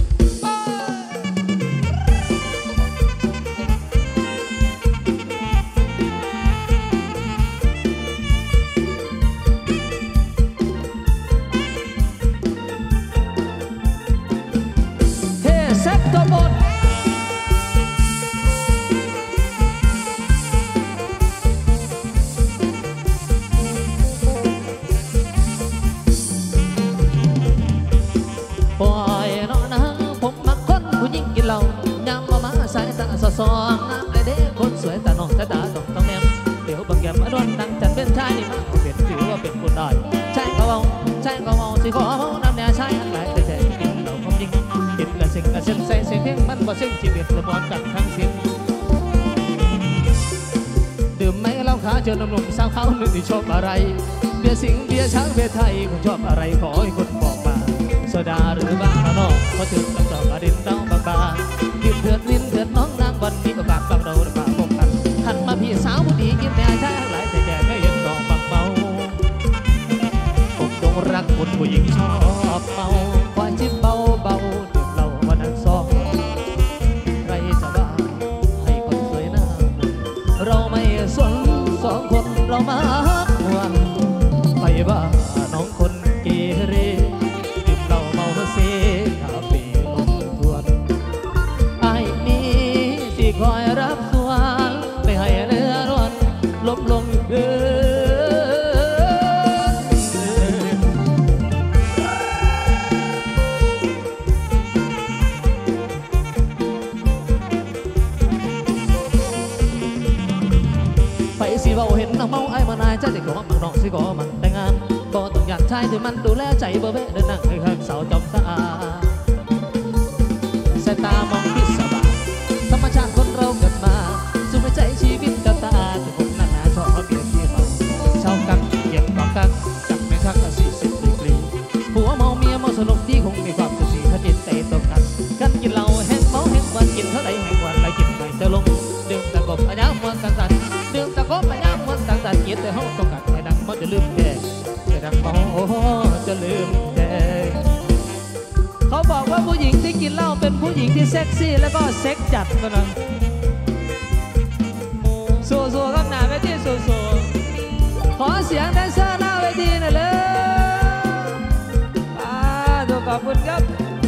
เฮ้เซ็ตตัวบนปล่อยนอนนะผมมักคนผู้หญิงกินเหล้ายามมาสายตาสอสองน้ำเลยเด้คนสวยตาหนองตาต้องแนมเดี๋ยวบางแก้มมาโดนดังจันเป็นชายนี่มาเป็นถือว่าเป็นคนได้ใช่ก็เมาสิขอเมาน้ำเนี่ยใช่อันไหนแต่กินเหล้าผมยิงกินละสิ่งละเส้นใส่เสียงเพลงมันบ่เส้นชีวิตละบอลกันทั้งสิ้นดื่มไม่เล่าขาเจอหนุ่มสาวเขาหนึ่งที่ชอบอะไรเบียร์สิงเบียร์ช้างเบียร์ไทยคุณชอบอะไรขอให้คนบอกมาโซดาหรือบ้าข้างนอกพอถึงกับเจ้าอดินเต้าบางๆกินเถื่อนลิ้นเถื่อนน้องนางวันนี้ก็ปากบางเราปากพบกันหันมาพี่สาวผู้ดีกินแต่ใช่หลายแต่แกก็ยังดองบางเบาผมจงรักคนผู้หญิงชอบเมาคอยจิ้มเบาดื่มเหล้าวันนั้นซองใครจะบ้าให้คนสวยหน้าเราไม่สน2 คนเรามาวันไปบ้าน้องคนเกเรเราเมาเสียข้าปีลงทวนไอ้นี้สิคอยรับส่วนไม่ให้เนื้อร้อนลบลงเดินไปสิเบาเห็นน้องเมาไอ้มานายจะได้ขอมักน้องสิขอมันแต่งงานก็ต้องอยากชายที่มันดูแลใจบ่เว้เดินนั่งให้ข้างเสาจอมสะอาดสายตามองพิศวาสธรรมชาติคนเราเกิดมาสู้ไม่ใจชีวิตกับตาแต่ผมนั่นนาชอบเบียดที่เมาเช่ากันเก็บกองกันจับไม่คักละ40 ดีกรีผัวเมาเมียเมาสนุกที่คงมีความสุขสีถ้าจิตใจตกกันกันกินเหล้าแห้งเมาแห้งวันกินเท่าไรแห้งวันไรกินไม่จะลงดื่มตะกบอันยามวันต่างๆดื่มตะกบอันยามวันต่างๆเกียรติห้องต้องการให้ดังมันจะลืมแก่จะดังเมาจะลืมแก่เขาบอกว่าผู้หญิงที่กินเหล้าเป็นผู้หญิงที่เซ็กซี่แล้วก็เซ็กจัดกันนะสู้ๆครับหน้าเวทีสู้ๆขอเสียงแดนเซอร์หน้าเวทีหน่อยเลยดูขอบคุณครับ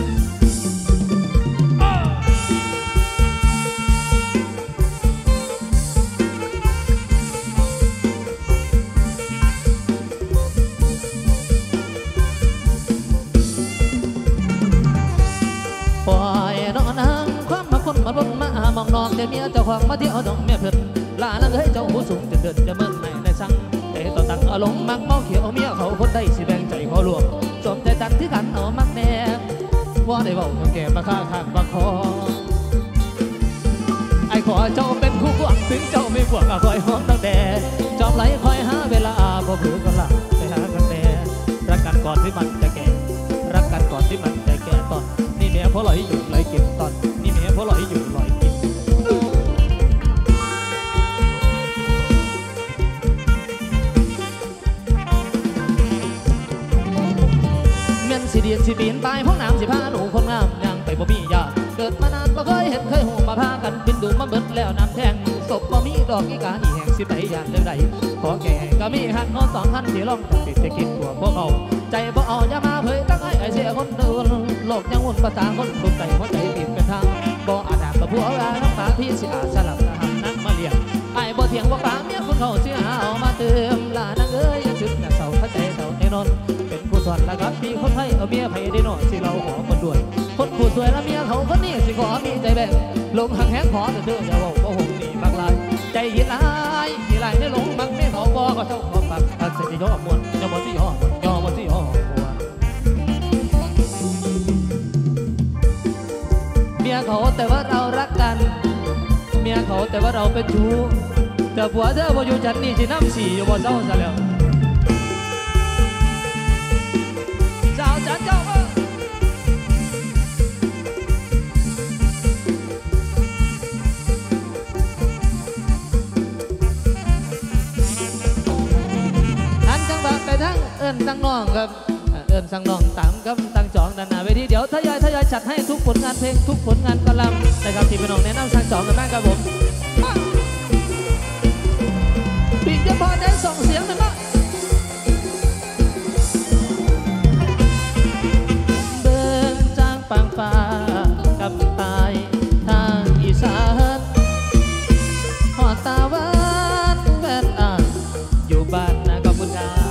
ปล่อยน้องนางความมาคนมาบนมามองนอนแต่เมียเจ้าของมาเที่ยวดองเมียเพิ่นลานังเฮ้ยเจ้าหูสูงเดินจะเมื่อไหนได้สั่งแต่ต่อตังเอาลงมักเมาเขียวเมียเขาคนได้สิแบ่งใจขอรวมสมใจตังที่กันเอามักแน่ว่าได้บอกคนแก่มาข้างข้างบักคอไอ้ขอเจ้าเป็นคู่ควงถึงเจ้าไม่ควงคอยห้องตั้งแต่จอมไหลคอยหาเวลาบ่เผือกันละไปหากันแต่รักกันก่อนที่มันจะแก่รักกันก่อนที่มันจะแก่ตอนนี่เมียเพราะลอยอยู่ลอยกินตอนนี่เมียเพราะลอยอยู่ลอยกินเมียนสิเดียนสิปีนไปห้องน้ำสิพาหนูคนงามยังไปบ่มียาเกิดมานานบ่เคยเห็นเคยหูมาพากันบินดูมาเบิดแล้วน้ำแทงศพบ่มีดอกอีกาอีแห่งสิไปอย่างเดิมใดขอแก่ก็มีหักนอนสองพันที่ร้องติดจะกินตัวพวกเขาใจบ่เอาอย่ามาเผยตั้งให้ไอเสียคนเดินโลกยังวุ่นประสาคนกลุ่มใจหัวใจติดเป็นทางบ่อาจบ่ผัวว่าน้ำตาพี่สิอาสลับทหารนักมาเลี้ยงไอ้บ่เถียงบ่ปาเมียคุณเขาเสียเอามาเติมลานางเอ้ยยังสึกแต่เศร้าเข้าใจเศร้าในนนเป็นผู้สอนละครับพี่คนไทยเอาเมียไผได้นอนสิเราขอคนด่วนคนผู้สวยละเมียเขาคนนี้สิขอมีใจแบ่งลงหักแหงขอแต่เธออย่าบอกว่าหงนี่บางลายใจหินลายหินลายในหลงมักไม่เขาบ่ก็เท่าความปักอันเสียย่อมวนย่อมสิย่อมย่อมสิย่อเมียเขาแต่ว่าเรารักกันเมียเขาแต่ว่าเราเป็นชู้แต่ผัวเธอบ่อยู่ฉันนี่สิน้ำสีอยู่บ่เศร้าซะแล้วเจ้าจันเจ้าไปทั้งเอิญทั้งน้องครับเอิญทั้งน้องตามกับตั้งจองด้านหน้าเวทีเดี๋ยวทยอยจัดให้ทุกผลงานเพลงทุกผลงานกลำนะครับที่พี่น้องแนะนำสั่งจองกันบ้างครับผมปีกจะพอได้ส่งเสียงหนึ่งละเบิ่งจางปางฟ้ากับตายทางอีสานหอดตาหวานแว่นอ่านอยู่บ้านนะกับคุณดา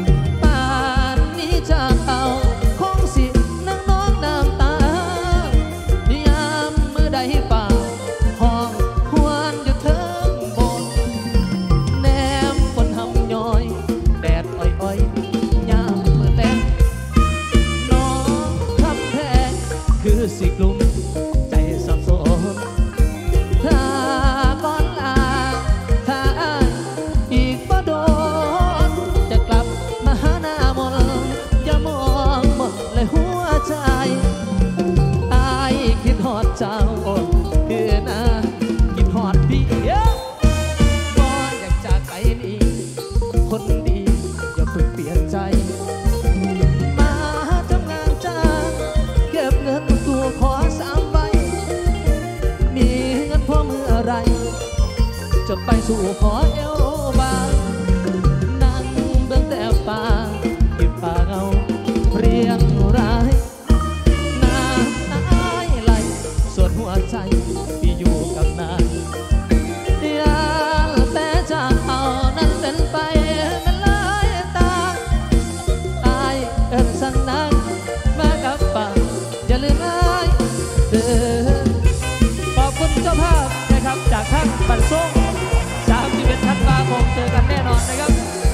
จากเอาคงสินั่งน้องน้ำตายามมือใดป่าห้องควรอยู่เทิงบนแนมคนหำย้อยแดดอ้อยๆยามมือแลงน้องคำแพงคือสิกลุ่มใจสับสนถ้าก่อนลาถ้าอีกบ่โดนจะกลับมาหาหน้ามนมองหมดเลยหัวใจอายคิดฮอดเจ้าคือนะคิดฮอดพี่ก็อยากจากไปนี่คนดีอย่าเพิ่งเปลี่ยนใจมาทำงานจ้างเก็บเงินตัวขอ3 ใบมีเงินพอเมื่อไรจะไปสู่ขอเอวบางนั่งเบื้องแต่ป่าที่ป่าเงาเรียงรายน้ำตาไหลส่วนหัวใจที่อยู่กับนายอยากแต่จะเอานั้นเป็นไปมันลายตาอายเอิ้นสั่งนักมากับป่าอย่าลืมอายเด้อขอบคุณเจ้าภาพนะครับจากทางบันส่ง31 31 ธันวาคมเจอกันแน่นอนนะครับ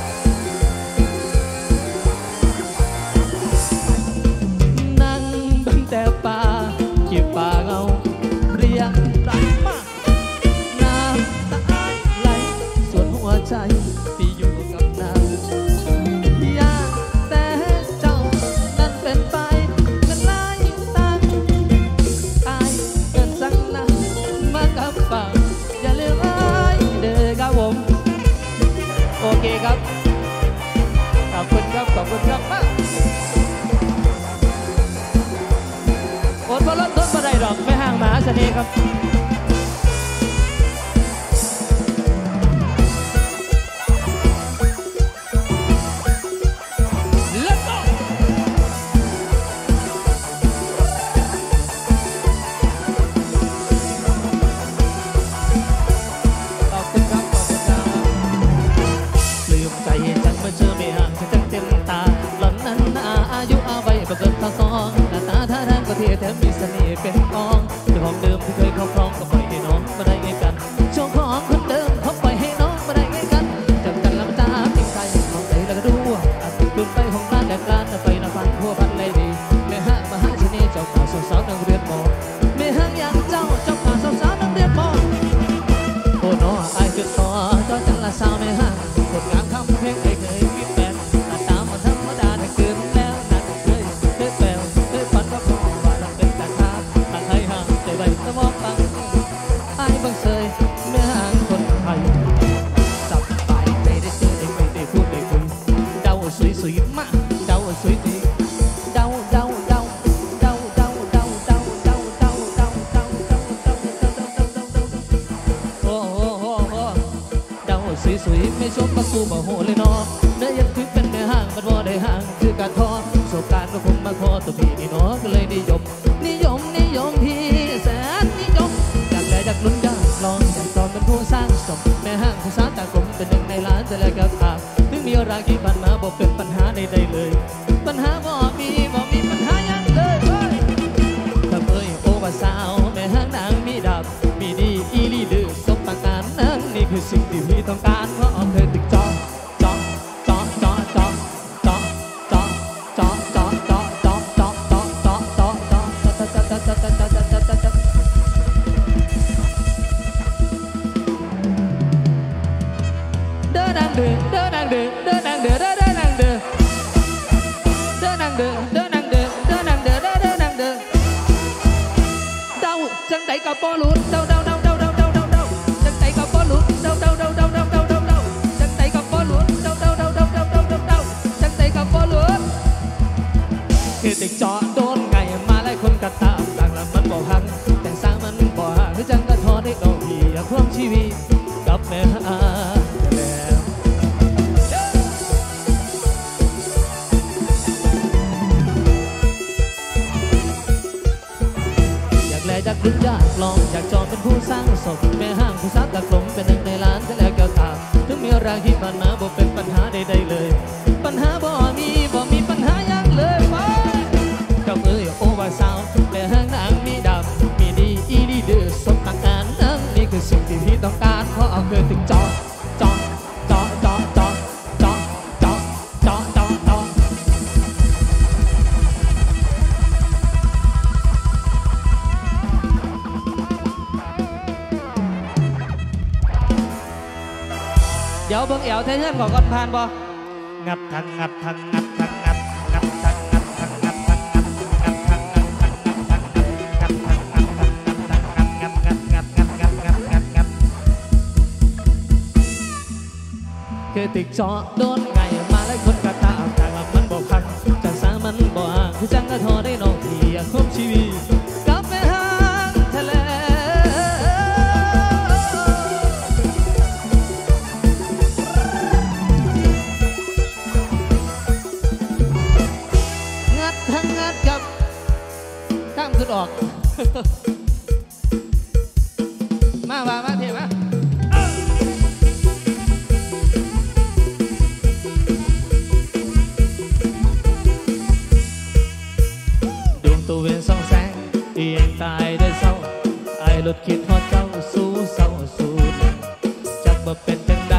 นั่งตั้งแต่ป่าเก็บป่าเงาเรียงรำมาน้ำตาไหลส่วนหัวใจที่อยู่กับนางอยากแต่เจ้านั้นเป็นไปเป็นลายตังอายเกินสังนังมากับฝั่งอย่าลืมไอ้เด้อครับผมโอเคครับขอบคุณครับขอบคุณครับมากอดบอลรถต้นบันไดดอกไม่ห่างมหาเสน่ห์ครับเจอไม่ห่างจังเต็มตาหล่อนนั้นอายุอาวัยก็เกินทั้งสองหน้าตาท่าทางก็เท่แถมมีเสน่ห์เป็นอ่องเจ้าของเดิมที่เคยครอบครองก็ปล่อยให้น้องมาได้ไงกันเจ้าของคนเดิมเขาปล่อยให้น้องมาได้ไงกันจับกันลำตาปิ้งใจมองใจแล้วก็ดูขึ้นไปห้องน้ำแดดกลานไปน้ำฟันหัวพันเลยดีแม่ห้างมหาเสน่ห์เจ้าข่าวสาวนักเรียนมอแม่ห้างอย่างเจ้าข่าวสาวนักเรียนมอโอ้น้อไอ้จุดต่อเจ้าจังละสาวแม่ห้างกดงามคำเพลงไอ้เคยมีแฟนตามมาธรรมดาแต่เกินแล้วนั่นเคยแปลเคยฝันว่าพ่อว่าเราเป็นการทางทางให้ห่างใจใบสมองฟังไอ้บังเสยแม่ห่างคนไทยจับไปไม่ได้เจอได้ไม่ได้พูดได้คุยเดาสวยๆมากเดาสวยดีเดาสวยๆไม่ชมมาสู้มาโหเลยน้องเนื้อยังคือเป็นแม่ห้างมันว่าได้ห่างคือการทอประสบการณ์ก็คงมาคอตัวพี่นี่น้องก็เลยนิยมพี่แสนนิยมอยากได้อยากลุ้นอยากลองอยากตอนเป็นผู้สร้างสมแม่ห้างผู้สร้างตากลมเป็นหนึ่งในล้านจะแล้วก็ขาดถึงมีอะไรกี่ปัญหาบอกเป็นปัญหาใดๆเลยปัญหาบ่มีปัญหายังเลยถ้าเอ้ยโอ้ว่าสาวแม่ห้างนางมีดาบมีดีอีลีดื้อสมประการนั่นนี่คือสิ่งที่พี่ต้องการเพราะเธอติดจอเดินนางเดือเดินนางเดือเดินนางเดือเดินนางเดือเดินนางเดือเดินนางเดือเดินนางเดือเดินนางเดือเดาจังไดกับบ่รู้เดาจังไดกับบ่รู้เดาจังไดกับบ่รู้เดาจังไดกับบ่รู้คือติดจอโดนไงมาหลายคนกระตามต่างละมันบอกหักแต่สร้างมันบ่ห่างคือจังกระทอได้ดอกพี่อยากร่วมชีวิตกับแม่ห่างอยากลุ้นอยากลองอยากจองเป็นผู้สร้างสมแม่ห้างผู้สร้างตะกลมเป็นหนึ่งในล้านจะแล้วก็ตามถึงมีอะไรที่ผ่านมาบ่เป็นปัญหาใดๆเลยปัญหาบ่มีปัญหายังเลยไปกับเอ้ยโอ้ว่าสาวแม่ห้างนางมีดำมีดีอีดีดื้อสมต่างกันนั่นนี่คือสิ่งที่พี่ต้องการเพราะเอาเกินถึงจอเดี๋ยวเบิ่งแอวไทยเฮือนของก่อนผ่านบ่งัดทังงัดทังงัดทังงัดงัดทังงัดทังงัดทังงัดงัดทังงัดทังงัดทังงัดงัดคือติดจอโดนไงมาหลายคนกระตาแต่ว่ามันบ่พันจังสามันบ่ห่างคือจังกระทอได้น้องที่อยากคบชีวิตกับแม่ห้างทะเลทั้งงัดกับข้ามสุดออกมาเถอะมาดวงตัวเวียนส่องแสงเอียงตายได้เศร้าไอ้รถคิดฮอดเจ้าสู้เศร้าสู้จักบ่เป็นจังใด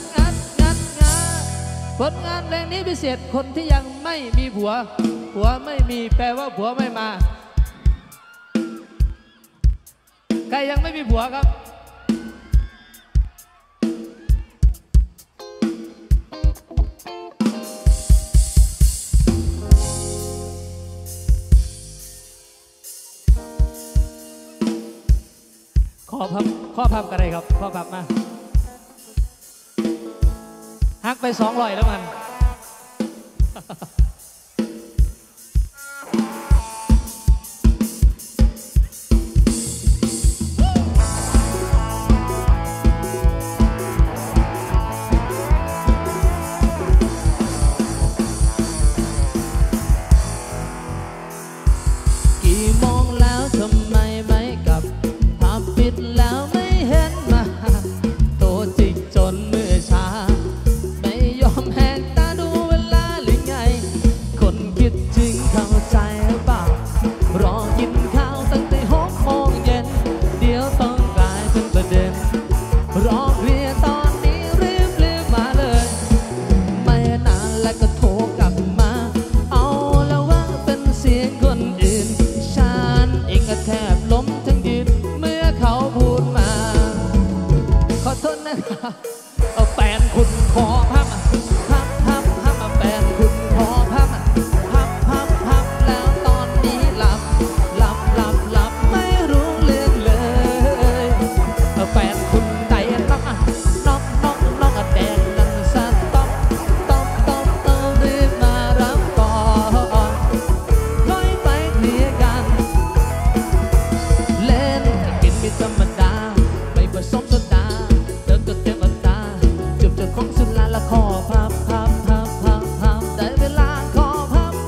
ผลงานเพลงนี้พิเศษคนที่ยังไม่มีผัวผัวไม่มีแปลว่าผัวไม่มาใครยังไม่มีผัวครับข้อพับกันเลยครับข้อพับมาหักไป200แล้วมันกี่โมงแล้วทำไมไม่กลับผับปิดแล้วไม่เห็นมาโตจิกจนมือชาไม่ยอมแหกตาดูเวลาหรือไงคนคิดจริงเข้าใจหรือเปล่ารอกินข้าวตั้งแต่6 โมงเย็นเดี๋ยวต้องกลายเป็นประเด็นรอเคลียร์ตอนนี้รีบมาเลยไม่นานแล้วก็โทรกลับมาเอาแล้วว่าเป็นเสียงคนอื่นฉันเองก็แทบล้มทั้งยืนเมื่อเขาพูดมาขอโทษนะครับเอาแฟนคุณขอพับแฟนคุณขอพับแล้วตอนนี้หลับไม่รู้เรื่องเลยแฟนคุณใจน็อกแดงนั่นซะต้องรีบมารับก่อนค่อยไปเคลียร์กันเล่นกินไม่ธรรมดาไม่ผสมโซดาเดินก็เต็มอัตราจุบของสุราละขอพับได้เวลาขอพับ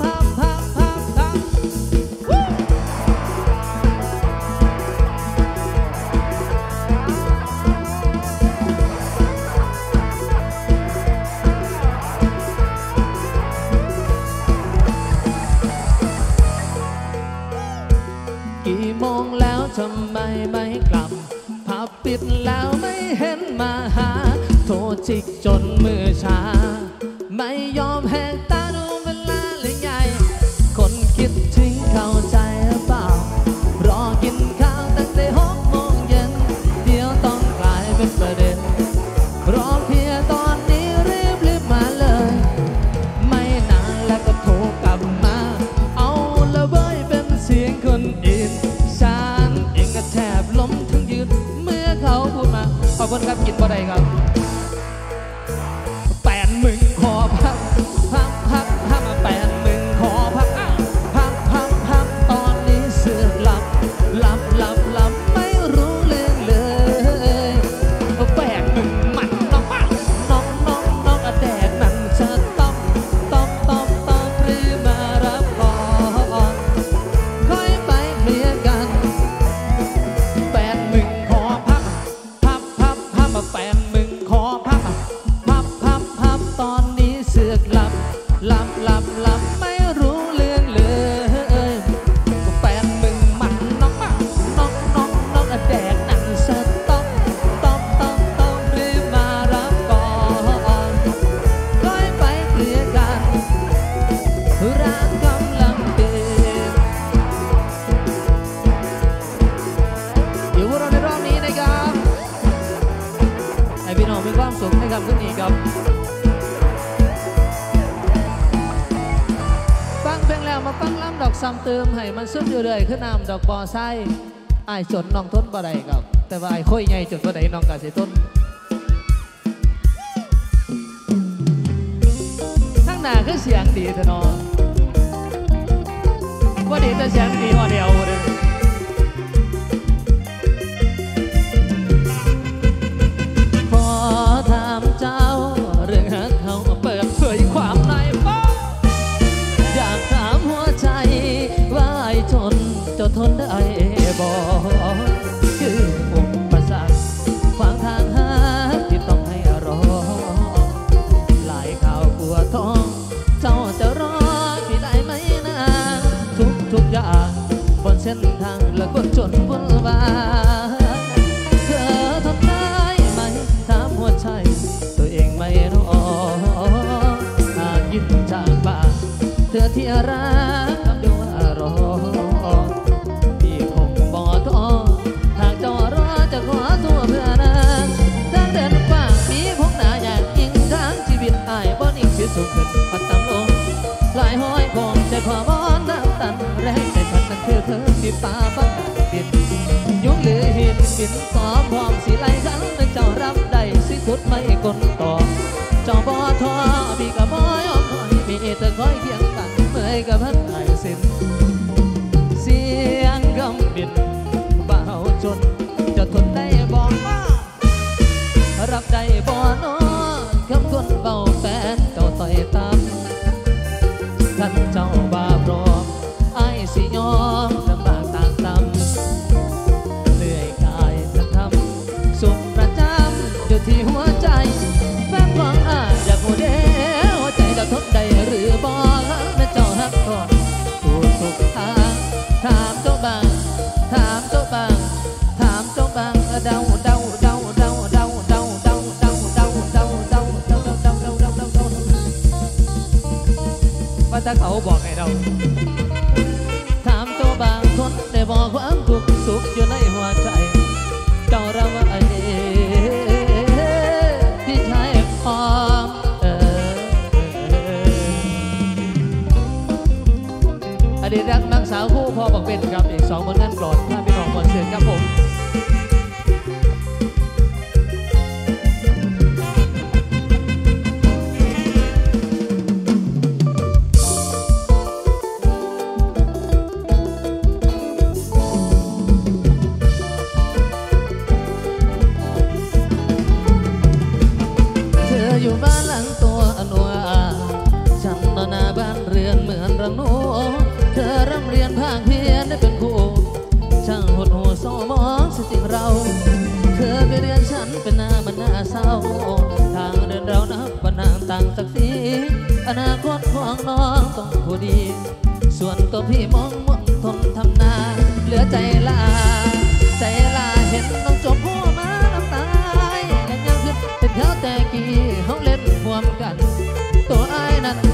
กี่โมงแล้วทำไมไม่กลับผับปิดแล้วไม่เห็นมาหาโทรจิกจนมือชาไม่ยอมแหกตาดูเวลาหรือไงคนคิดถึงเข้าใจหรือเปล่ารอกินข้าวตั้งแต่6 โมงเย็นเดี๋ยวต้องกลายเป็นประเด็นรอเพียตอนนี้รีบมาเลยไม่นานแล้วก็โทรกลับมาเอาละเว้ยเป็นเสียงคนอื่นฉันเองก็แทบล้มทั้งยืนเมื่อเขาพูดมาขอบคุณครับกินบ่ได้ครับแฟนมึงขอพับแฟนมึงขอพับตอนนี้เสือกหลับไม่รู้เรื่องเลยแฟนมึงมันน้องแดดมันจะต้องรีบมารับก่อนค่อยไปเคลียร์กันแฟนมึงขอพับแฟนมึงความสุขให้กับทุกนี้ครับฟังเพลงแล้วมาฟังล้ำดอกซ้ำเติมให้มันซึมอยู่เลยขึ้นน้ำดอกบอไซไอ้จนน้องทนบ่ได้ครับแต่ว่าไอ้ค่อยไงจนบ่ได้น้องกาสิต้นทั้งหน้าคือเสียงดีแต่นอว่าดีแต่เสียงดีว่าเดียวเลยขอถามเจ้าเรื่องหักเขาเปิดเผยความในบ้าอยากถามหัวใจว่าไอ้ทนจะทนได้บ่คืออุปสรรคขวางทางหาที่ต้องให้รอหลายข่าวกลัวท้องเจ้าจะรอพี่ได้ไหมนะทุกอย่างบนเส้นทางและคนจนวุ่นวายเธอทนได้ไหมถามหัวใจตัวเองไม่รอหากยิ้มจากปากเธอที่รักคำเดียวว่ารอพี่คงบ่ท้อหากเจ้ารอจะขอตัวเพื่อนางทางเดินกว้างมีพงหน้าอยากยิ่งทางชีวิตอายบ่นิ่งสิสูงขึ้นพัดต่ำลงหลายห้อยคงใจขอมอนน้ำตันแรงใจพันนั่นคือเธอที่ป่าฟังดินยุงหรือหินบินซ้อมพร้อมสิไล่กันนึกเจ้ารับได้สิขุดไม่กลต่อเจ้าบ่ท้อพี่ก็บ่ยอมถอยมีแต่คอยเคียงกันเมื่อยกับพันไอสิ้นเสียงกำบินเบาจนจะทนได้บ่รับได้บ่นอคำคนเบาแฟนเจ้าต่อยตามท่านเจ้าบาปรอมไอ้สิยอมลำบากต่างตำเลื่อยกายจะทำสุขประจำอยู่ที่หัวใจแฟนของอ้ายอยากหูเดียวหัวใจจะทนได้หรือบ่แม่เจ้าฮักทอดผู้สุขทางถามเจ้าบางถามเจ้าบางถามเจ้าบางเดาเดาเดาเดาเดาเดาเดาเดาเดาเดาเดาเดาเดาเดาเดาเดาเดาเดาว่าถ้าเขาบอกให้เราถามเจ้าบางคนได้บอกความทุกข์สุขอยู่ในหัวใจเจ้าเราว่าไอ้ที่ชายพอมอดีตรักนักสาวคู่พ่อบอกเป็นครับอีก2 ผลงานกลอนถ้าพี่น้องบอลเชิญครับผมอยู่บ้านหลังตัวอนัวฉันนอนหน้าบ้านเรือนเหมือนรังโนเธอร่ำเรียนภาคเพียรได้เป็นครูช่างหดหูโซมองสิจริงเราเธอไปเรียนฉันเป็นหน้ามันหน้าเศร้าทางเดินเรานับปนางต่างศักดิ์ศรีอนาคตของน้องต้องผู้ดีส่วนตัวพี่มองมุ่นทนทำนาเหลือใจลาเห็นน้องจบหัวมาน้ำตายยังขึ้นเป็นเท้าแต่กี้เขาเล่นรวมกันตัวอ้ายนั้น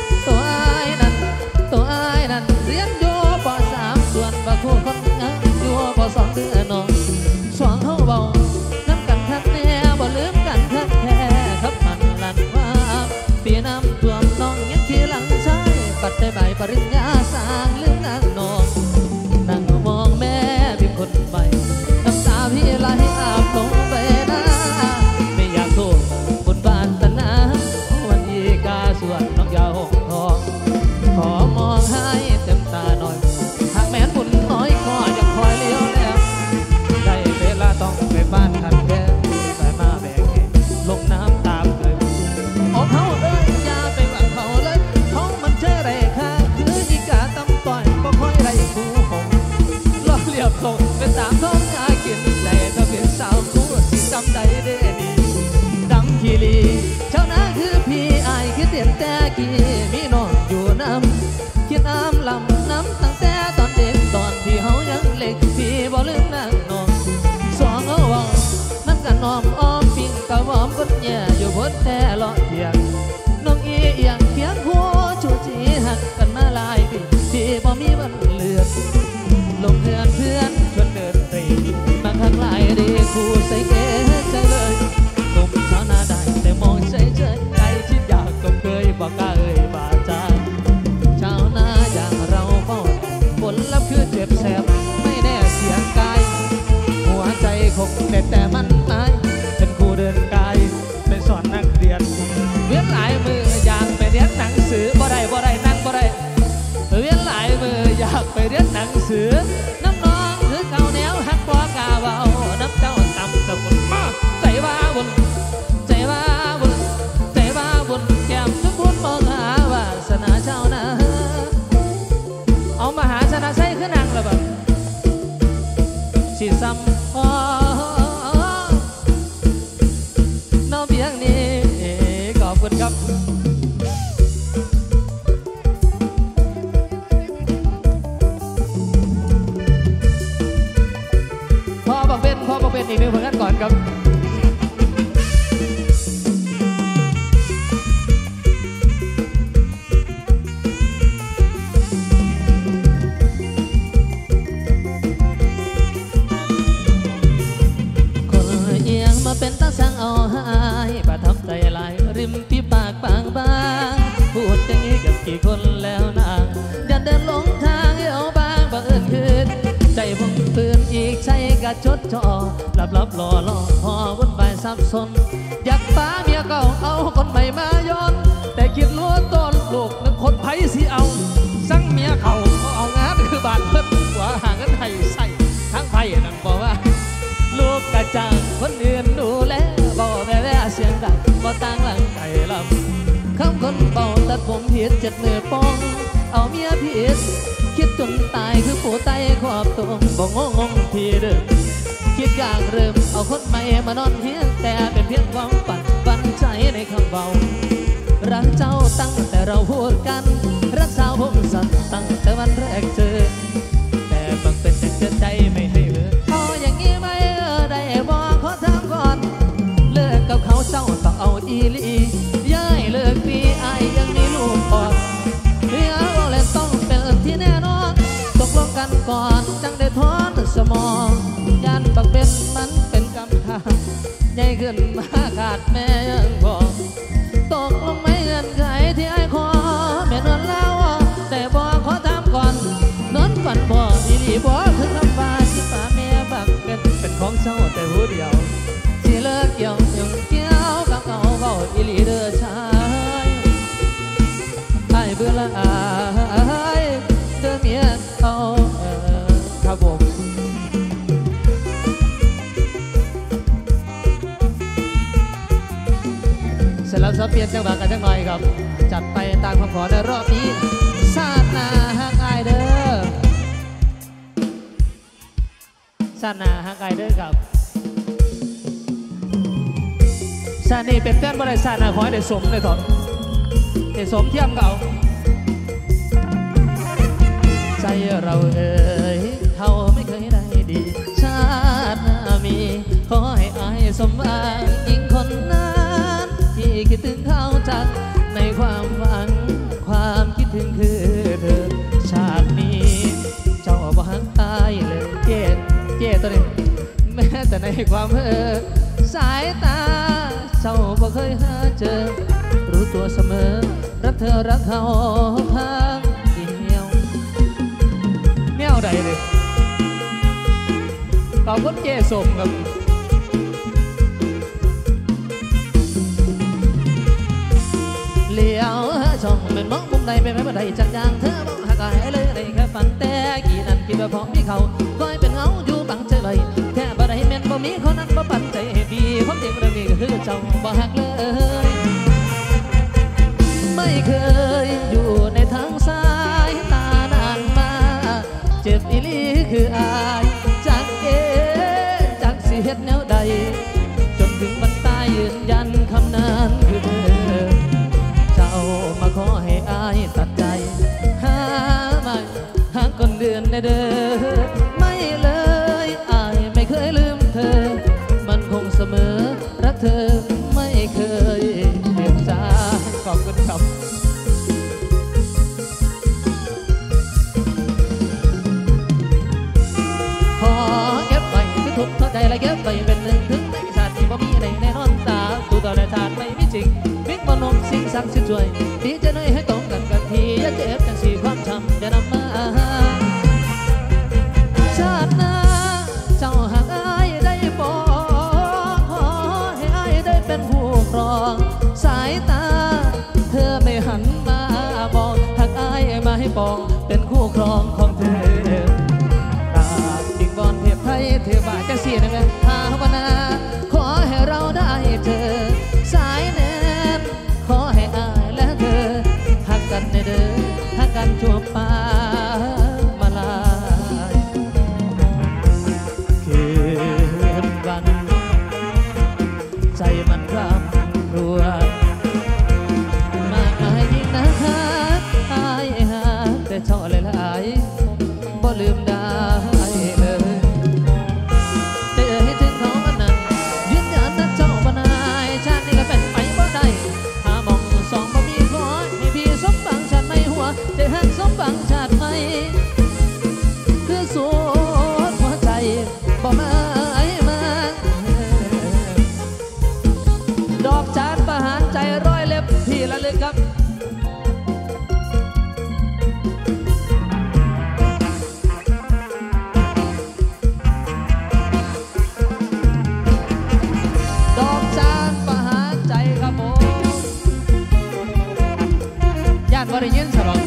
เรียนอยู่ป.3ส่วนบางคู่คนงานอยู่ป.2เดือนน้องสองเขาเบาน้ำกันทักแน่บ่ลืมกันทักแท้ครับมันลั่นว่าปีน้ำท่วมน้องยังขี่หลังใช้ปัดใจใบปริญญาสร้างลืมนางน้องนั่งมองแม่เป็นคนใหม่น้ำตาพี่ไหลอาบลงไปนะไม่อยากโทษบนบ้านตะนาวันอีกาส่วนน้องยาวหงทองขอมองให้เต็มตาหน่อยหากแม้นบุญน้อยก็ยังคอยเลี้ยวแลได้เวลาต้องไปบ้านขันแก่แต่มาแบกลงน้ำตามเลยออกเขาเลยอย่าไปหวังเขาเลยเขามันเจอไรค่ะคืออีกาตำต่อยก็ค่อยไรคู่หงล้อเลียบส่งเป็นตามท้องหากินใจถ้าเป็นสาวคู่สิจำได้เด้ดีดำขีรีเจ้านาคือพี่อายคิดเตียนแต่กี้มีน้องอยู่น้ำคิดน้ำลำน้ำตั้งแต่ตอนเด็กตอนที่เฮายังเล็กพี่บ่ลืมนางน้องสองเอาวองน้ำกันน้อมอ้อมปิ้งกะวอมบนแย่อยู่บนแต่เลาะเทียงน้องอีเอียงเพียงหัวชูจีหักกันมาหลายปีที่บ่มีวันเลือนลงเพื่อนชวนเดินตรีบางครั้งหลายดีคู่ใส่เก๋ใจเลยหนุ่มชาวนาได้เป็นอีกหนึ่งผลงานก่อนครับเป็นตาสังเอาหายประทับใจหลายริมที่ปากบางบางพูดอย่างนี้กับกี่คนแล้วนางอย่าเดินหลงทางเอาบางบังเอิญคืนใจผมตื่นอีกใจกะจดจ่อหลับรอพอวุ่นวายสับสนอยากป้าเมียเก่าเอาคนใหม่มาย้อนแต่คิดล้วนต้นลูกนึกคนไผ่สิเอาสั่งเมียเขาเอางานคือบาดเพิ่นหัวห่างกันไผ่ใส่ทั้งไผ่นั่นบอกว่าลูกกระจังคนอื่นดูแลบ่แว่เสียงดังบ่ต่างหลังไก่ลำคำคนเบาตัดผมผิด7 มือป้องเอาเมียผิดคิดจนตายคือผู้ไตขอบตรงบ่งงพี่เด้อคิดอย่างเริ่มเอาคนใหม่มานอนเฮียงแต่เป็นเพียงความฝันใจในคำเบารักเจ้าตั้งแต่เราพูดกันรักสาวผมสั่นตั้งแต่วันแรกเจอแต่บังเป็นแต่เจอใจไม่ให้เลิกเอาอย่างนี้ไม่ได้บอกขอถามก่อนเลิกกับเขาเจ้าต้องเอาอีลีย้ายเลิกปีไอยังมีลูกอ่อนเรื่องอะไรต้องเป็นที่แน่นอนตกลงกันก่อนจังได้ทอนสมองยันบังเป็นมันเป็นกำขาใหญ่ขึ้นมาขาดแม่ยังบอกตกลงไม่เงินไขที่ไอ้ขอแม่นวลแล้วแต่บอกขอถามก่อนนอนฝันบอกอีลีบอกถึงคำว่าที่ป่าแม่บังเป็นของเจ้าแต่หูเดียวที่เลิกเกี่ยวยุ่งเกี่ยวกับเขาเบาอีลีเด้อชายไอ้เบื่อละอายเด้อเมียเขาครับผมเสร็จแล้วจะเปลี่ยนจังหวะกันจังหน่อยครับจัดไปตามคำขอในรอบนี้ชาติหน้าฮักอายเด้อชาติหน้าฮักอายเด้อครับชาตินี้เป็นแฟนบริษัทนะขอให้ได้สมเลยถอดได้สมเทียมเก่าใจเราเอ่ยเขาไม่เคยได้ดีชาติหน้ามีขอให้อายสมหวังยิ่งคนนั้นที่คิดถึงเขาจัดในความหวังความคิดถึงคือเธอชาตินี้เจ้าบ่ฮักอายเลยเจ๊ตัวนี้แม้แต่ในความเพ้อสายตาเจ้าบ่เคยหาเจอรู้ตัวเสมอรักเธอรักเขาข้างเดียวแนวใดเลยขอบคุณเจสมครับเลี้ยวช่องเป็นมองมุมใดไปไม่ได้จังอย่างเธอบอกหักอายเลยได้แค่ฝันแต่กี่นั้นคิดว่าพอมีเขาคอยเป็นเงาอยู่บังใจเลยแค่บ่ได้แม่นบ่มีคนนั้นบ่ปั่นใจให้ดีความจริงเรื่องนี้ก็คือเจ้าบ่หักเลยไม่เคยอยู่ในทางสายตานานมาเจ็บอีหลีคืออายจากจากสิเฮ็ดแนวใดจนถึงวันตายยืนยันคำนั้นคือเธอเจ้ามาขอให้อายตัดใจหาไม่หาคนเดือนในเด้อไม่เลยอายไม่เคยลืมเธอมันคงเสมอรักเธอไม่เคยเปลี่ยนใจขอบคุณครับขอเก็บไว้คือทุกข์เข้าใจและเก็บไว้เป็นหนึ่งถึงในชาติที่บ่มีในแน่นอนตาตัวต่อในชาติไม่มีจริงมิกมนมสิ่งศักดิ์สิทธิ์ช่วยดีจะหน่อยให้ตรงกันกับทีอย่าเจ็บจังสีความช้ำจะนำมาชาติหน้าเจ้าหากอายได้บอกขอให้อายได้เป็นผู้ครองสายตาเธอไม่หันมาบอกหากอายมาให้ปองเป็นคู่ครองของเธอกราบดิ่งบอนเทพไทยเทวาจะเสียในเมืองภาวนาขอให้เราได้เจอสายแนนขอให้อายและเธอเลยครับดอกจานประหารใจครับผมญาติบริยินสรอง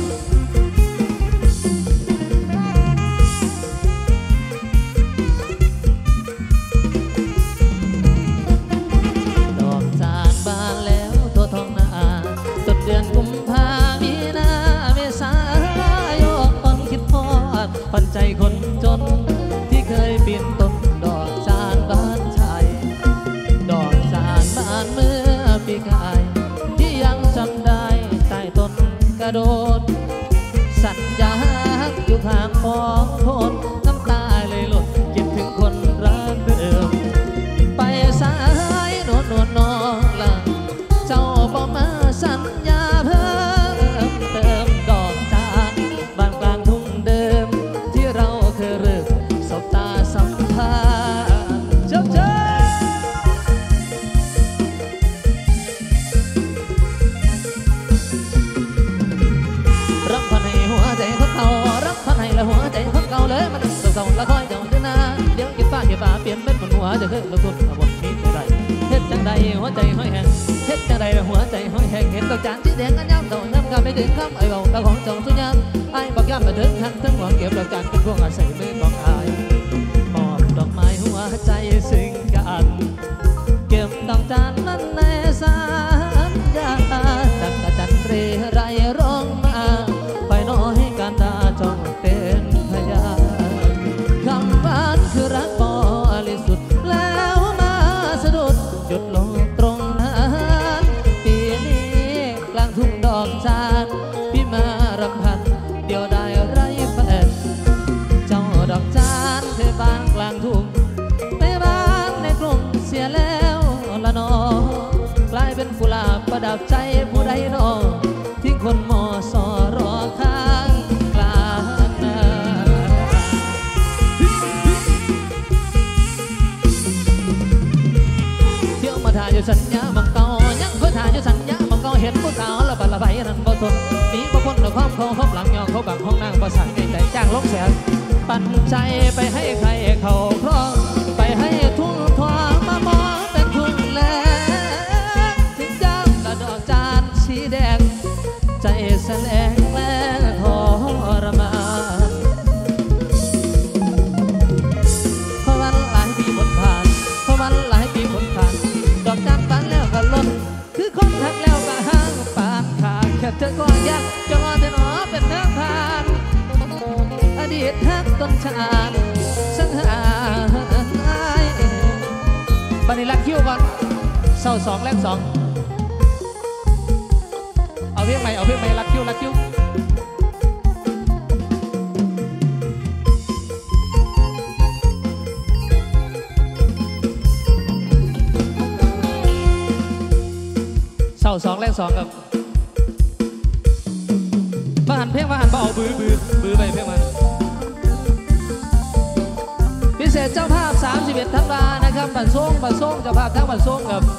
ปันใจคนจนที่เคยปีนต้นดอกจานบ้านชายดอกจานบ้านเมื่อปีกายที่ยังจำได้ใต้ต้นกระโดดสัญญาอยู่ข้างของคนน้ำตาเลยหล่นคิดถึงคนรักเดิมไปสายโน่นน้องละเจ้าบอกมาสัญญาเพิ่มเติมดอกจานบ้านกลางทุ่งเดิมเราเคยเริ่มสบตาสัมผัสเจ้รักพันให้หัวใจคนเก่ารักพันให้ละหัวใจคนเก่าเลยมันเก่าละคอยเจ้าเดินหน้าเดี๋ยวเก็บฟ้าเก็บฟ้าเปลี่ยนเป็นบนหัวจะเคยละคนละบนมีอะไรเฮ็ดจังใดหัวใจห้อยแห้งเฮ็ดจังใดหัวใจห้อยแห้งเห็นดอกจานสีแดงกันย้ำดอกย้ำกันไม่ถึงคำไอ้เบาตาของเจ้าสุญญาไอ้บอกย้ำมาถึงทั้งหวังเก็บดอกจานเป็นพวงอาศัยมือของไอ้มอบดอกไม้หัวใจซึ้งกันเก็บดอกจานนั้นในสัญญาจักรจันทร์เรไรร้องมาไปน้อยการตาจ้องเป็นพยานคำหวานคือรักบริสุทธิ์แล้วมาสะดุดหยุดลงตรงนั้นปีนี้กลางทุ่งดอกจานพี่มารำพันเดียวได้ไรแฟนเจ้าดอกจานเธอบ้านกลางทุ่งไปบ้านในกรุงเสียแล้วละนอกลายเป็นกุหลาบประดับใจผู้ใดนอทิ้งคนมอสอรอข้างกลางนาเที่ยวมาถ่ายอยู่สัญญาบังเก่ายังเพื่อถ่ายอยู่สัญญาบังเก่าเห็นผู้สาวละบัดละใบนั่นบ่ทนนี้บ่พ้นละความเขาหลังยองเขาบังห้องนั่งประสานในใจจ้างลงแสนปั่นใจไปให้ใครเขาครองไปให้ทุ่งทองมามองเป็นทุ่งแลถึงย่างกระดอกจานสีแดงใจแสลงแล้ทรมานเพราะวันหลายปีผลผ่านเพราะวันหลายปีผลผ่านดอกจานบานแล้วก็ล้นคือคนทักแล้วก็ห่างปานขาดแค่เธอก็ยากจะรอเธอหนอเป็นทางผ่านอดีตทักต้นชาญสังหารบันนี้รักคิวก่อนเศร้าสองแรกสองเอาเพลงใหม่รักคิวเศร้าสองแรกสองครับมาหันเพลงมาหันมาเอาบื้อไปเพลงมันพิเศษเจ้าภาพ31ธันวานะครับบันส่งเจ้าภาพทั้งบันส่งครับ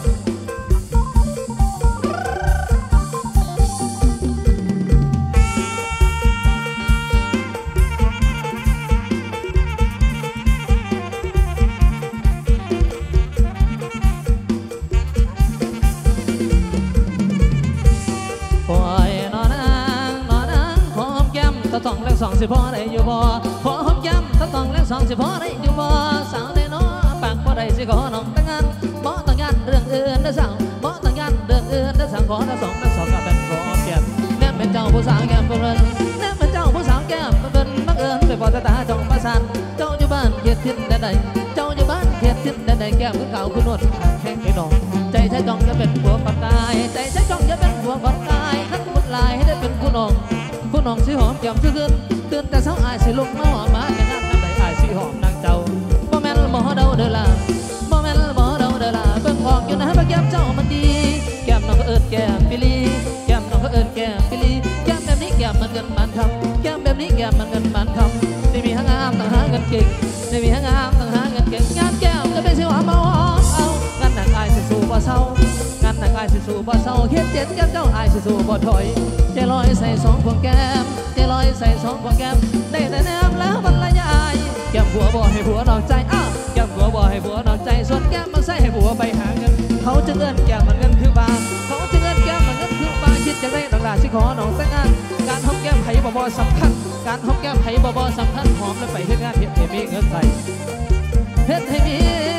ต้องแรงสองสิพอได้อยู่บ่ขอหอมย้ำต้องแรงสองสิพอได้อยู่บ่สาวได้น้อปากพอได้สิขอน้องแต่งงานบ่ต้องงานเรื่องอื่นได้สั่งบ่ต้องงานเรื่องอื่นได้สั่งขอทั้งสองก็เป็นขอแก้มแน่เป็นเจ้าผู้สาวแก้มเบิ่นแน่เป็นเจ้าผู้สาวแก้มเบิ่นบังเอิญไปพอตาจ้องประสานเจ้าอยู่บ้านเขียดทิศใดเจ้าอยู่บ้านเขียดทิศใดแก้มคือเขาคุณนวดแห้งไอ้น้องใจใช้จ้องจะเป็นผัวปากกายใจใช้จ้องจะเป็นผัวปากกายขัดมุดลายให้ได้เป็นคุณน้องสิหอมแก้มซื่อขึ้นตื่นแต่เช้าอายสิลุกมาหอมมาแต่งานนั่นใดอายสิหอมนางเจ้าบ่แม่นบ่เดาเด้อล่ะบ่แม่นบ่เดาเด้อล่ะเบิ่งออกอยู่นะว่าแก้มเจ้ามันดีแก้มน้องก็เอิ้นแก้มปิลีแก้มน้องก็เอิ้นแก้มปิลีแก้มแบบนี้แก้มมันเงินมันคำแก้มแบบนี้แก้มมันเงินมันคำได้มีหางามต้องหาเงินเก่งได้มีหางามต้องหาเงินเก่งงานแก้มจะเป็นสิหอมเอางานหนักอายสิสู้บ่เศร้างานหนักอายสิสู้บ่เศร้าเฮ็ดเจ็ดกับเจ้าอายสิสู้บ่ถอยใจลอยใส่สองพวงแก้มใจลอยใส่สองพวงแก้มได้แต่แนมแล้วบรรยายแก้มผัวบ่ให้ผัวนอกใจอ้าวแก้มผัวบ่ให้ผัวนอกใจส่วนแก้มมันใส่ให้ผัวไปหาเงินเขาจะเงินแก้มมันเงินคือบาเขาจะเงินแก้มมันเงินคือบาคิดจะได้ดอกลาสิขอน้องแต่งงานการหอมแก้มไผ่บ่สำคัญการหอมแก้มไผ่บ่สำคัญหอมแล้วไปเฮ็ดงานเฮ็ดให้มีเงินใส่เฮ็ดให้มี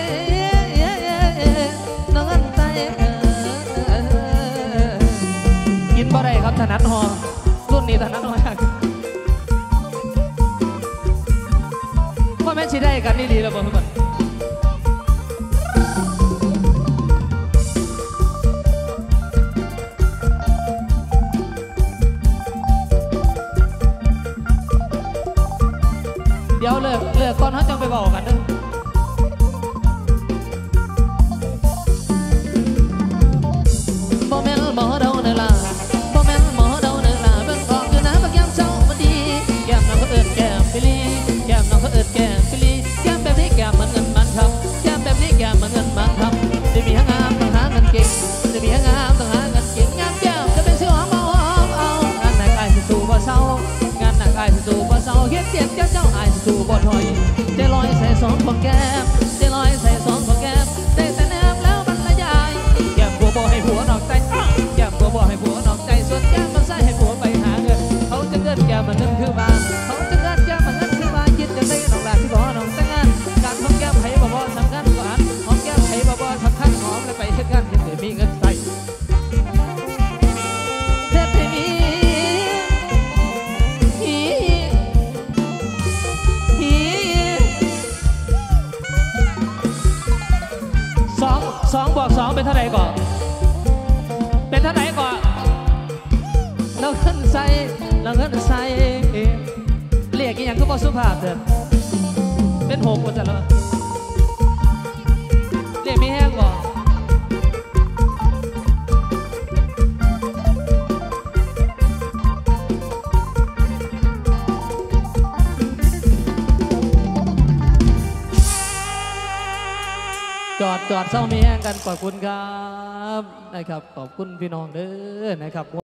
น้องเงินใส่กินบ่ได้ครับถนัดหอมรุ่นนี้ถนัดหอมว่าแม่นสิได้กันนี่ดีแล้วบ่ทุกคนเดี๋ยวเลิกก่อนเขาจังไปบอกกันเด้อบ่แม่นหมอเดาเนื้อลาบ่แม่นหมอเดาเนื้อลาเบิ่งออกอยู่นะว่าแก้มเจ้ามันดีแก้มน้องเขาเอิ้นแก้มฟิลีแก้มน้องเขาเอิ้นแก้มฟิลีแก้มแบบนี้แก้มมันเงินมันทำแก้มแบบนี้แก้มมันเงินมันทำจะมีหางามต้องหาเงินเก่งจะมีหางามต้องหาเงินเก่งงามแก้มจะเป็นเสื้อหอมเอางานหนักอายสิสู้บ่เศร้างานหนักอายสิสู้บ่เศร้าเฮ็ดเจ็บเจ้าอายสิสู้บ่ถอยใจลอยใส่สองพวงแก้มใจลอยใส่สองพวงแก้มได้แต่แนมแล้วบรรยายแก้มผัวบ่ให้ผัวนอกใจแก้มผัวบ่ให้ผัวนอกใจส่วนแก้มมันใส่ให้ผัวไปหาเงินเขาจะเงินแก้มมันเงินคือบาเขาจะเงินแก้มมันเงินคือบาคิดจะได้น้องลาที่ขอน้องแต่งงานการหอมแก้มไผ่บ่สำคัญกว่าหอมแก้มไผ่บ่สำคัญหอมแล้วไปเฮ็ดงานเฮ็ดให้มีเงินใส่เฮ็ดให้มีสองบวกสองเป็นเท่าไหร่ก่อนเป็นเท่าไหร่ก่อนเราเงินใส่เราเงินใส่เรียกอีกอย่างก็บอสุภาพเถอะเป็นหกคนจะแล้วเรียกมีแห้งก่อนจอดเศร้ามีแห้งกันขอบคุณครับนะครับขอบคุณพี่น้องเด้อนะครับ